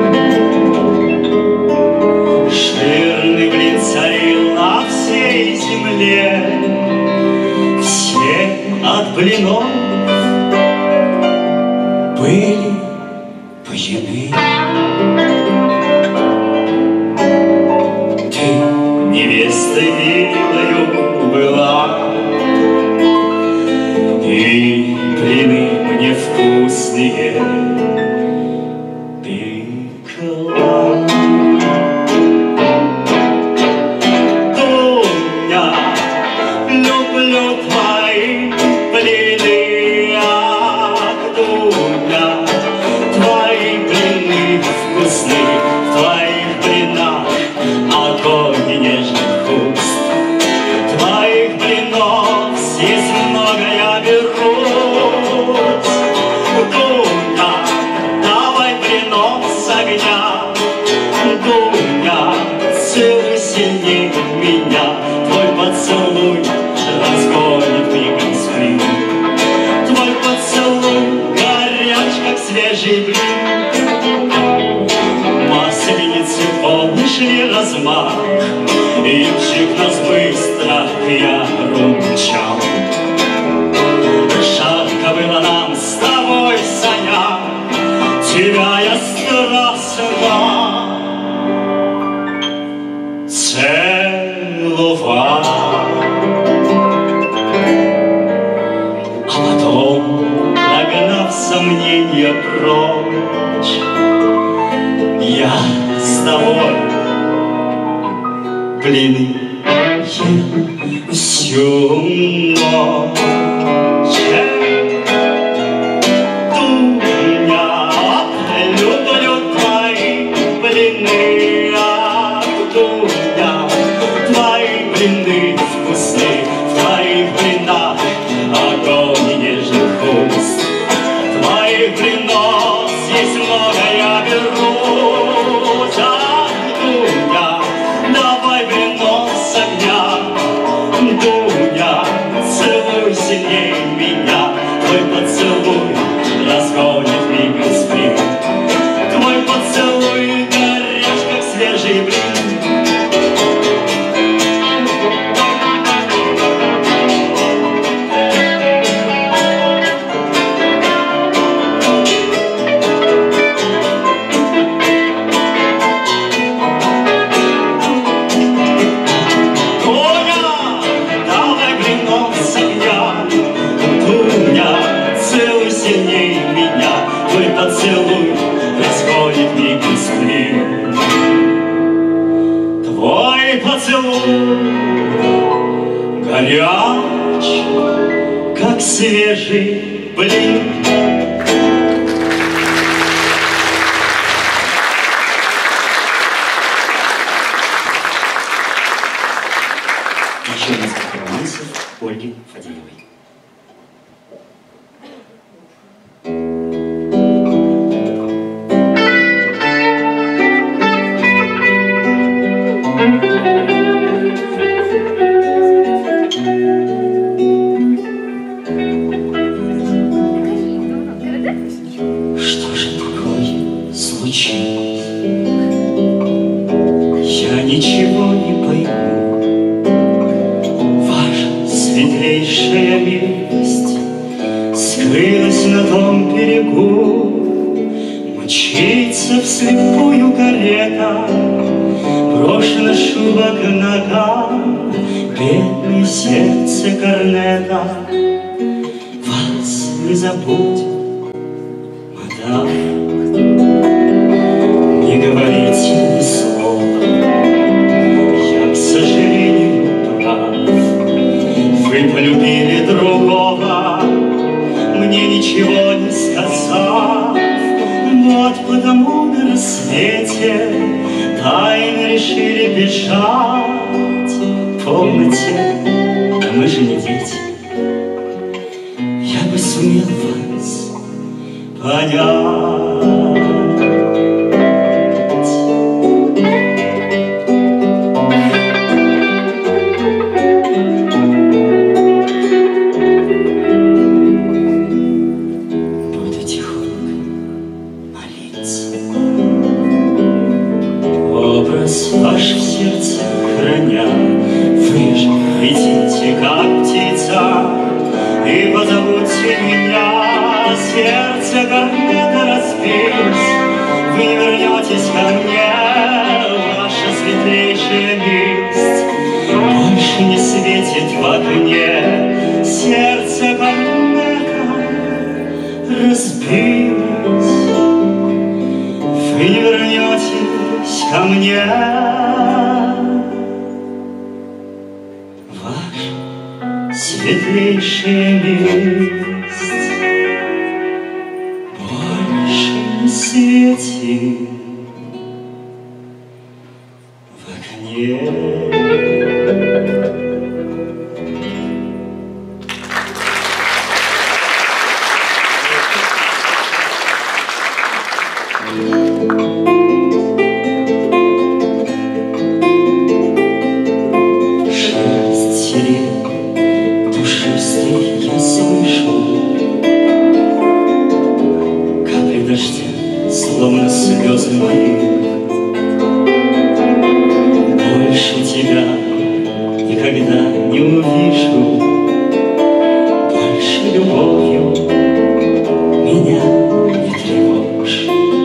Жирный блин царил на всей земле, все от блинов были пьяны. Ты невестой милою была, и блины мне вкусные пекла. Дуня, люблю твои блины, ах, Дуня, твои блины вкусны, в твоих блинах огонь и нежный вкус. Твоих блинов здесь много я берусь. Дуня, давай блинов с огня. Дуня, целуй сильней меня. Твой поцелуй разгонит мигом сплин. Твой поцелуй горяч, как свежий блин. Масленицы, помнишь ли размах? Ивчик нас быстро к яру мчал. Жарко было нам с тобой, Саня, тебя я страстно целовал. А потом, прогнав сомнения прочь, я с тобой блины ел всю ночь. Дуня, люблю твои блины, ах, Дуня, твои блины вкусны, в твоих блинах огонь и нежных уст. Твоих блинов здесь много я берусь, ах, Дуня, давай блинов с огня. Дуня, целуй сильней меня, твой поцелуй разгонит мигом сплин. Твой поцелуй горяч, как свежий блин. горяч, как свежий блин. Еще несколько романсов Ольги Фадеевой. Что же такое случилось? Я ничего не пойму. Ваша светлейшая милость скрылась на том берегу. Мчится вслепую карета, брошена шуба к ногам, бедное сердце корнета. Вас не забудь, мадам, не говорите ни слова. Я, к сожалению, прав. Вы полюбили другого, мне ничего не сказав. Вот потому на рассвете тайно решили бежать. Помните, да мы же не дети. Я бы сумел вас понять. Буду тихонько молиться, образ ваш в сердце храня. Вы же летите, как птица, и позовите меня. Сердце корнета разбилось, вы не вернетесь ко мне. Ваша светлейшая милость больше не светит в окне. Сердце корнета разбилось, вы не вернетесь ко мне. Ваша светлейшая милость больше не светит в окне. Шелест сирен душистый я слышу, капли дождя, словно слезы мои. Больше тебя никогда не увижу, больше любовью меня не тревожь.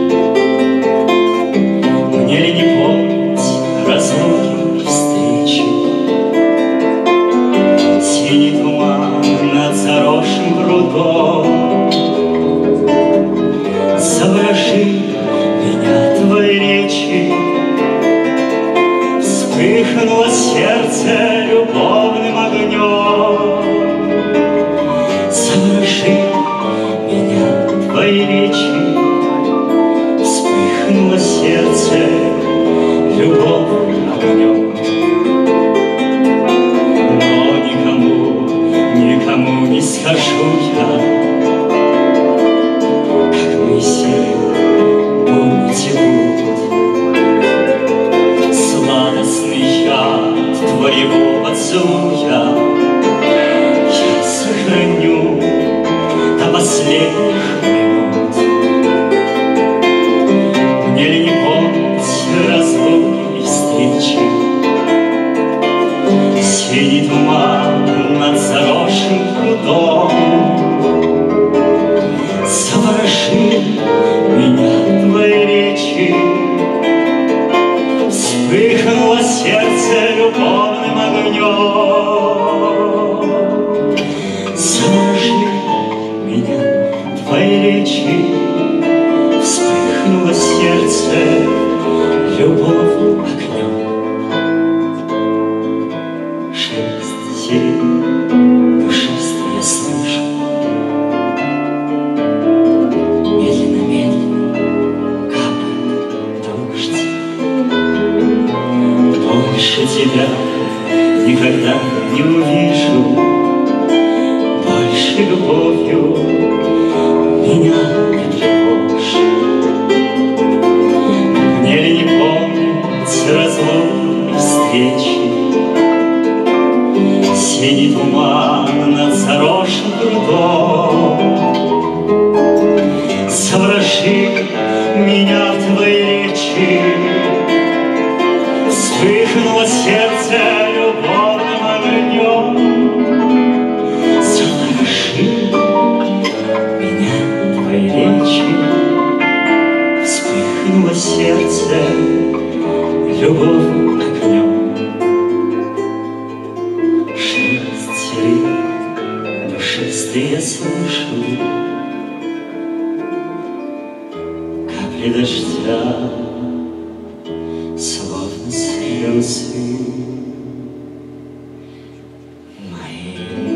Мне ли не помнить разлуки и встречи? Синий туман над заросшим прудом. Заворожи меня твои речи. Вспыхнуло сердце любовным огнем. Заворожи меня твои речи. Вспыхнуло сердце любовным огнем. Но никому, никому не скажу я, как мы сели, помните будут сладостный яд твоего поцелуя. Я сохраню до последних минут. Мне ли не помнить разлуки и встречи? Синий туман над заросшим прудом. Заворожи меня твои речи. Вспыхнуло сердце любовным огнем. Заворожи меня твои речи. Вспыхнуло сердце любовным огнем. Шелест шелесте душистый я слышу. Медленно-медленно капает дождь. Больше тебя никогда не увижу, больше любовью меня не тревожь. Мне ли не помнить разлук и встречи, синий туман над заросшим прудом? Заворожи меня в твои речи, вспыхнуло сердце любовным огнем. Заворожи меня в твои речи, вспыхнуло сердце любовным огнем. Шелестели душистые я слышу, капли дождя, словно слезы мои.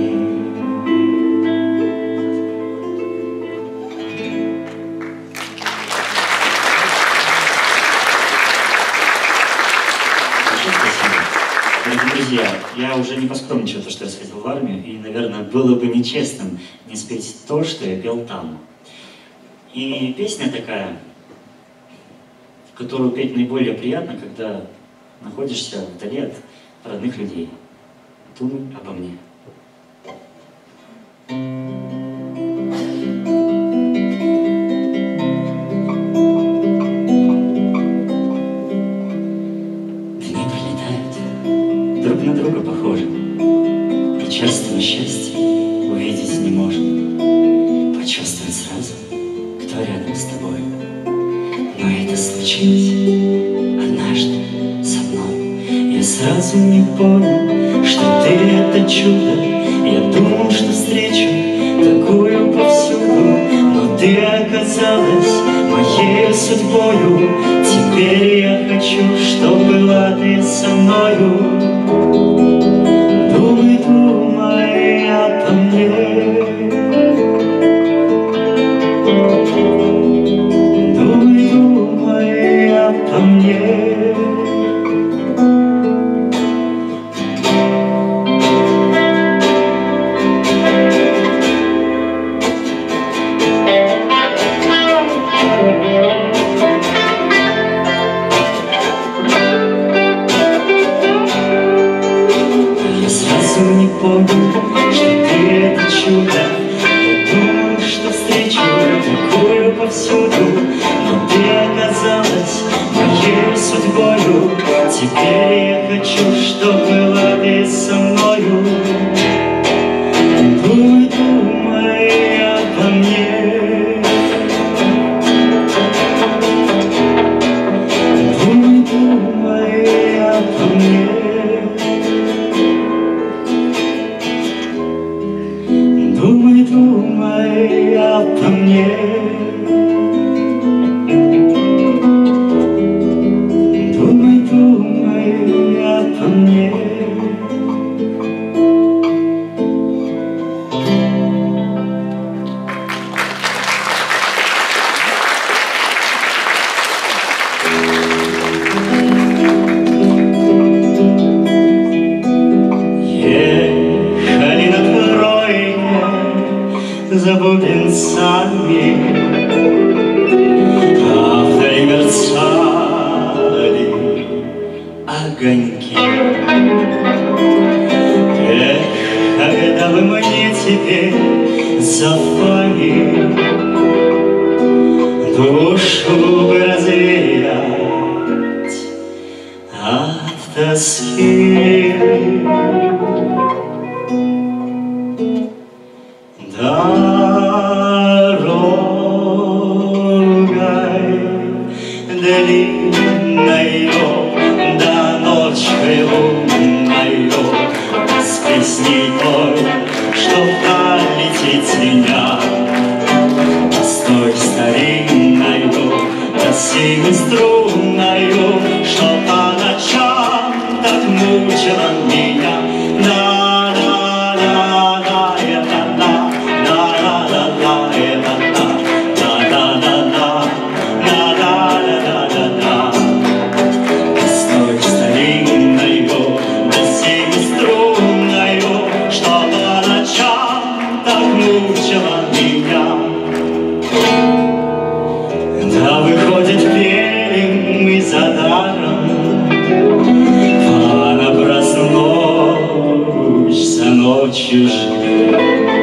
Дорогие друзья, я уже не поскромничаю то, что я сходил в армию, и, наверное, было бы нечестным не спеть то, что я пел там. И песня такая, которую петь наиболее приятно, когда находишься вдали от родных людей. Думай обо мне. Дни пролетают, друг на друга похожи, и часто мы счастье увидеть не можем, почувствовать сразу, кто рядом с тобой. Но это случилось однажды со мной. Я сразу не понял, что ты — это чудо. Я думал, что встречу такую повсюду, но ты оказалась моей судьбою. Теперь я хочу, чтоб была ты со мною. Думай, думай обо мне. По мне. Я сразу не понял, что ты — это чудо. Я думал, что встречу такую повсюду, но ты оказалась моей судьбою. Теперь я хочу, чтоб была ты со мною. Думай, думай обо мне. Думай, думай обо мне. Думай, думай обо мне. За бубенцами вдали мерцали огоньки. Эх, когда бы мне теперь за вами душу бы развеять от тоски. Дорогой длинною, да ночью лунною, с песней той, чтоб долететь меня, с той старинною, да семиструнною, что по ночам так мучила меня. Да, да. мучила меня. Да, выходит, пели мы за даром, а напраснусь ночью жгли.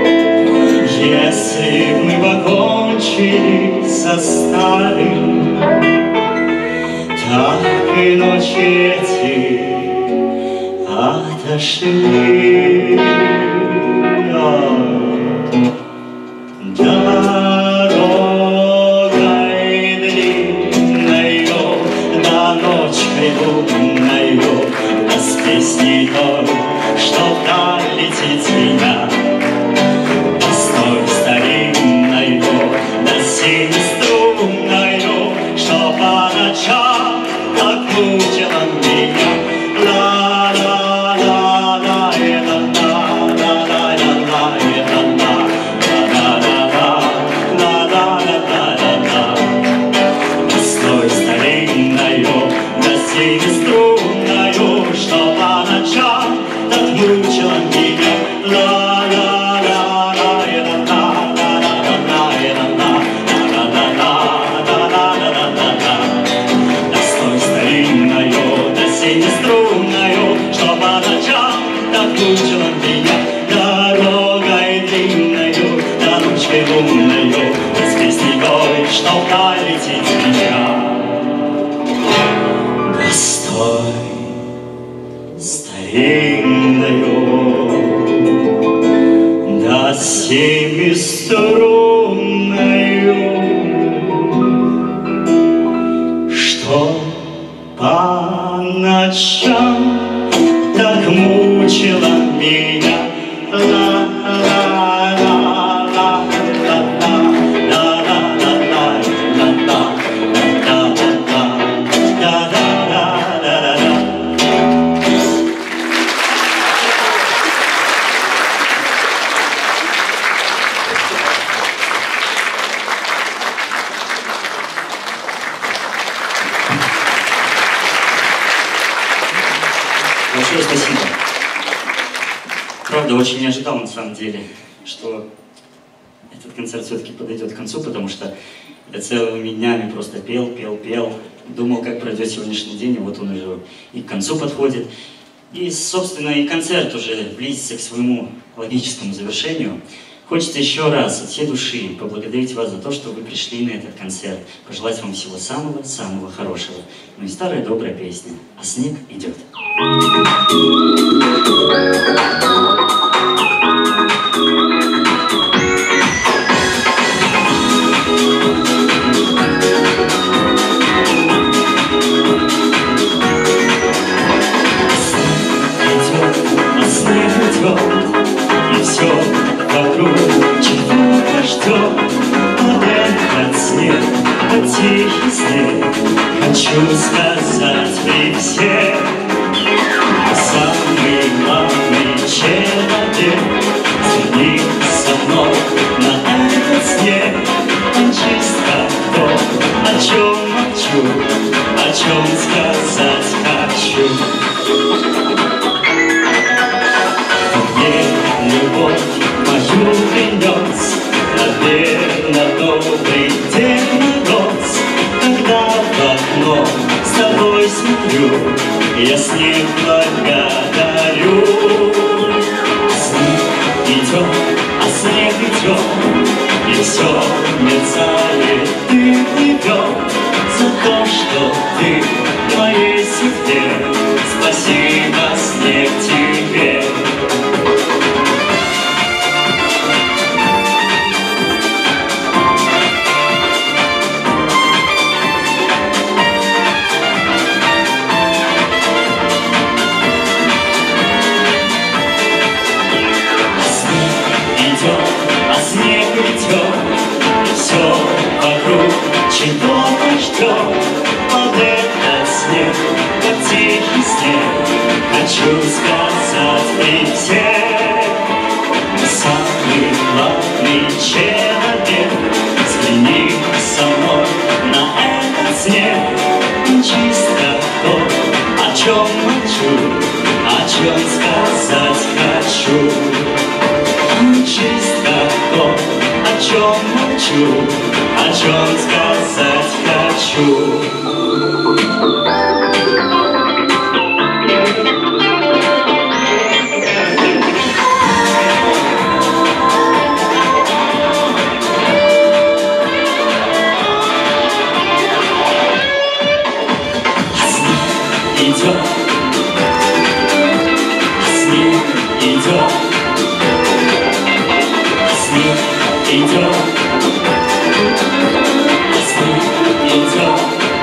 Если б мы покончили со старым, так и ночи эти отошли. Дорогой длинною, да ночкой лунною, да с песней той, что вдаль летит меня, да с той старинною, да синеструнною, что по ночам так мучила меня. Струнною, что по ночам так мучила меня. Да с той старинною, да синеструнною, что по ночам так мучила меня. Дорогой длинною, да ночкой лунною, да с песней той, что вдаль летит меня. Старинною, да семиструнною, что по ночам так мучила меня. Большое спасибо. Правда, очень не ожидал на самом деле, что этот концерт все-таки подойдет к концу, потому что я целыми днями просто пел, пел, пел. Думал, как пройдет сегодняшний день, и вот он уже и к концу подходит. И, собственно, и концерт уже близится к своему логическому завершению. Хочется еще раз от всей души поблагодарить вас за то, что вы пришли на этот концерт, пожелать вам всего самого-самого хорошего. Ну и старая добрая песня «А снег идет». И все вокруг чего-то ждет. Вот этот снег, вот тихий снег, хочу сказать при всех: самый главный человек, взгляни со мной на этот снег. Он чисто то, о чем молчу, о чем сказать хочу. Любовь мою принес, наверно, добрый Дед Мороз. Когда в окно с тобой смотрю, я снег благодарю. Снег идет, а снег идет, и все мерцает, ты плывет. За то, что ты в моей судьбе, спасибо, снег, тебе. Чего-то ждет под этот снег, под тихий снег. Хочу сказать при всех: самый главный человек, взгляни со мной на этот снег. Чисто то, о чем молчу, о чем сказать хочу. Чисто то, чем молчу, о чем сказать хочу. Идет, снег идет, снег идет, снег идет.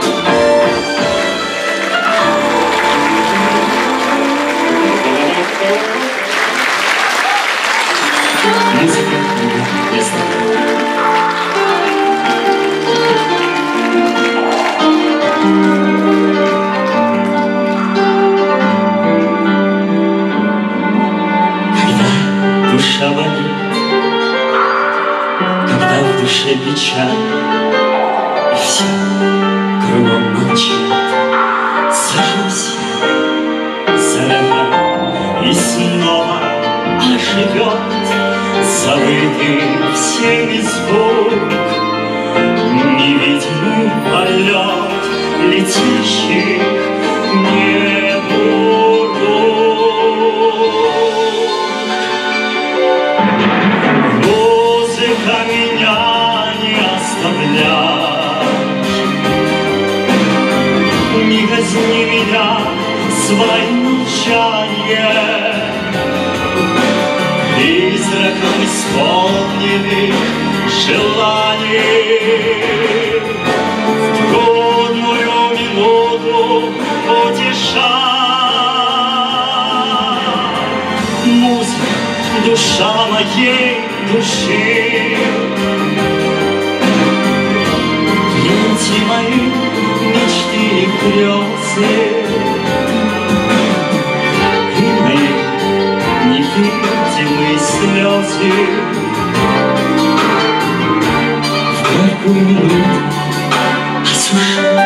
Музыка не знаю. Душа болит, когда в душе печаль, и все кругом молчит. Сажусь я за рояль, и снова оживет забытый всеми звук, невидимый полет летящих небу рук. Музыка меня не оставляет, не казни меня своим молчанием, призраком исполненных желаний. В трудную минуту утешай, музыка, душа моей души. Эти мои мечты и грезы, и мои невидимые слезы в горькую минуту осушай.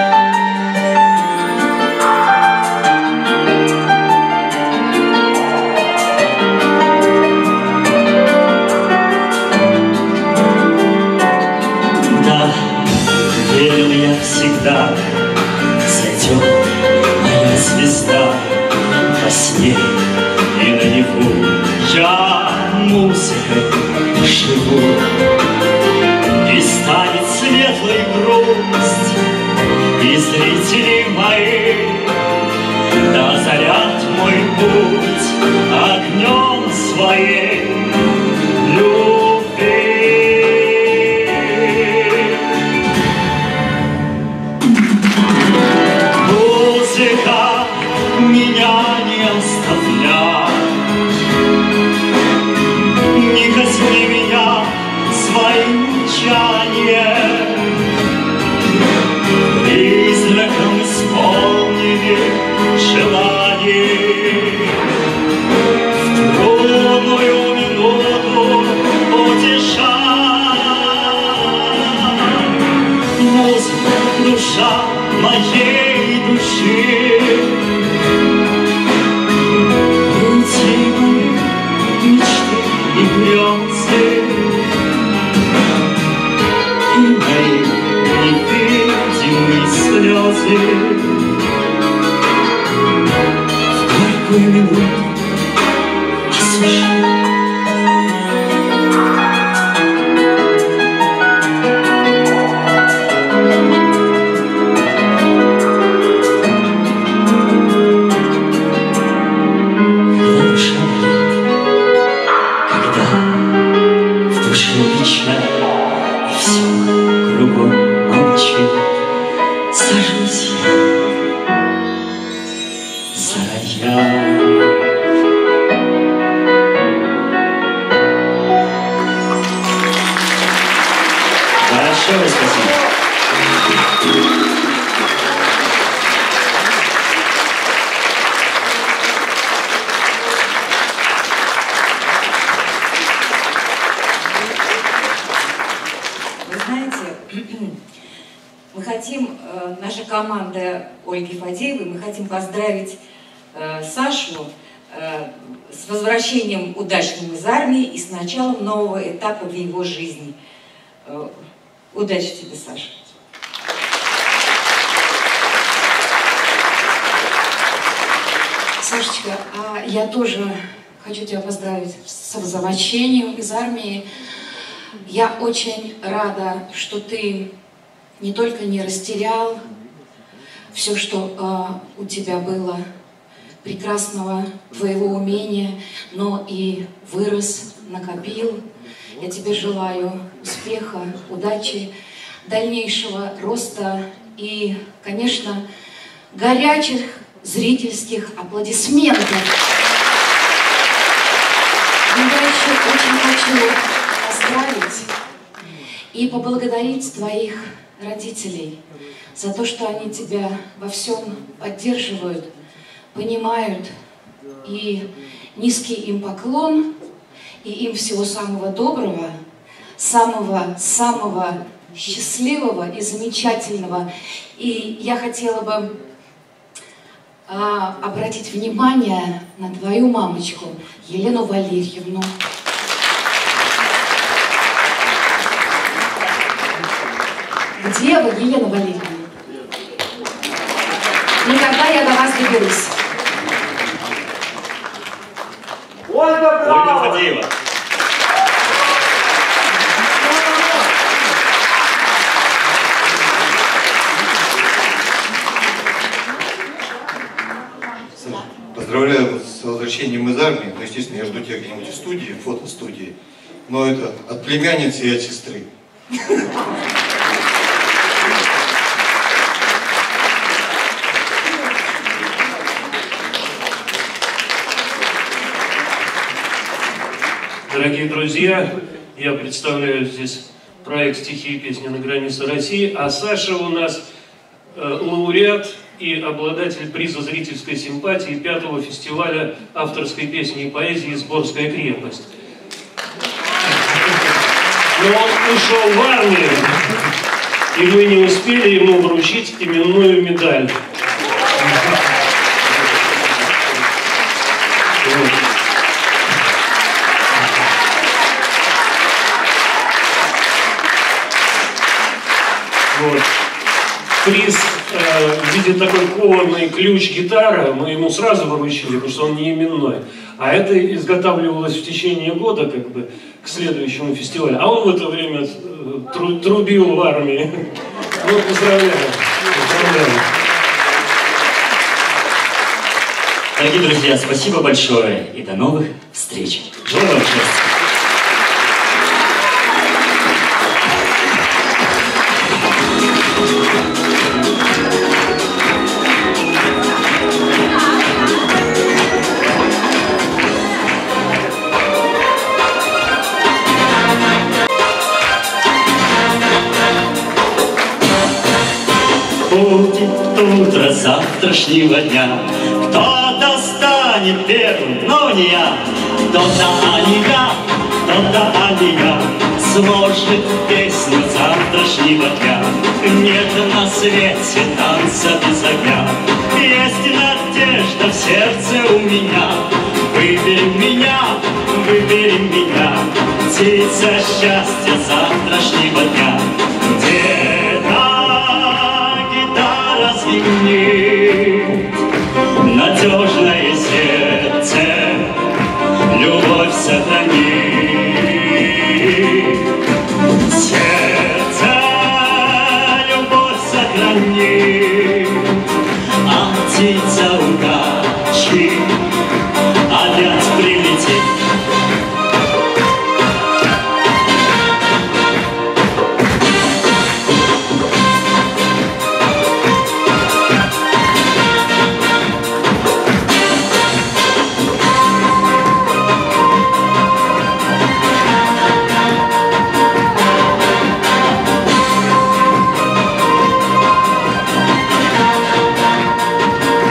Верил я всегда, зайдет моя звезда во сне и наяву. Я музыкой живу, и станет светлой грусть, и зрители мои да озарят мой путь огнем своей любви. Музыка меня не оставляет, не казни меня своим молчанием, призраком исполненных желаний. В трудную минуту утешай, музыка, душа моей души. Эти мои мечты и грезы, и мои невидимые слезы в горькую минуту осушай. Сажусь я за рояль. Большое спасибо. Вы знаете, мы хотим, наша команда Ольги Фадеевой, мы хотим поздравить Сашу с возвращением удачным из армии и с началом нового этапа в его жизни. Э, удачи тебе, Саша. Сашечка, а я тоже хочу тебя поздравить с возвращением из армии. Я очень рада, что ты не только не растерял все, что э, у тебя было прекрасного, твоего умения, но и вырос, накопил. Я тебе желаю успеха, удачи, дальнейшего роста и, конечно, горячих зрительских аплодисментов. Я еще очень хочу поздравить и поблагодарить твоих родителей за то, что они тебя во всем поддерживают, понимают, и низкий им поклон, и им всего самого доброго, самого-самого счастливого и замечательного. И я хотела бы а, обратить внимание на твою мамочку, Елену Валерьевну. Где вы, Елена Валерьевна? Никогда я до вас доберусь. Ольга, Ольга Фадеева. Поздравляю с возвращением из армии. Ну, естественно, я жду тебя где-нибудь в студии, в фотостудии. Но это от племянницы и от сестры. Дорогие друзья, я представляю здесь проект «Стихи и песни на границе России», а Саша у нас э, лауреат и обладатель приза зрительской симпатии пятого фестиваля авторской песни и поэзии «Сборская крепость». Но он ушел в армию, и мы не успели ему вручить именную медаль. Вот. Приз э, в виде такой кованой ключ-гитара мы ему сразу вручили, потому что он не именной. А это изготавливалось в течение года, как бы, к следующему фестивалю. А он в это время э, тру трубил в армии. Вот, поздравляю. Поздравляю. Дорогие друзья, спасибо большое и до новых встреч. Желаю вам счастья. Будет утро завтрашнего дня, кто-то станет первым, но не я. Кто-то, а не я, кто-то, а не я, сложит песню завтрашнего дня. Нет на свете танца без огня, есть надежда в сердце у меня. Выбери меня, выбери меня, птица счастья завтрашнего дня. Надежное сердце, любовь сохрани. Сердце, любовь сохрани. А птица удачи опять прилетит.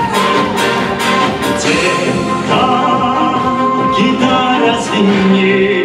Гитара звенит.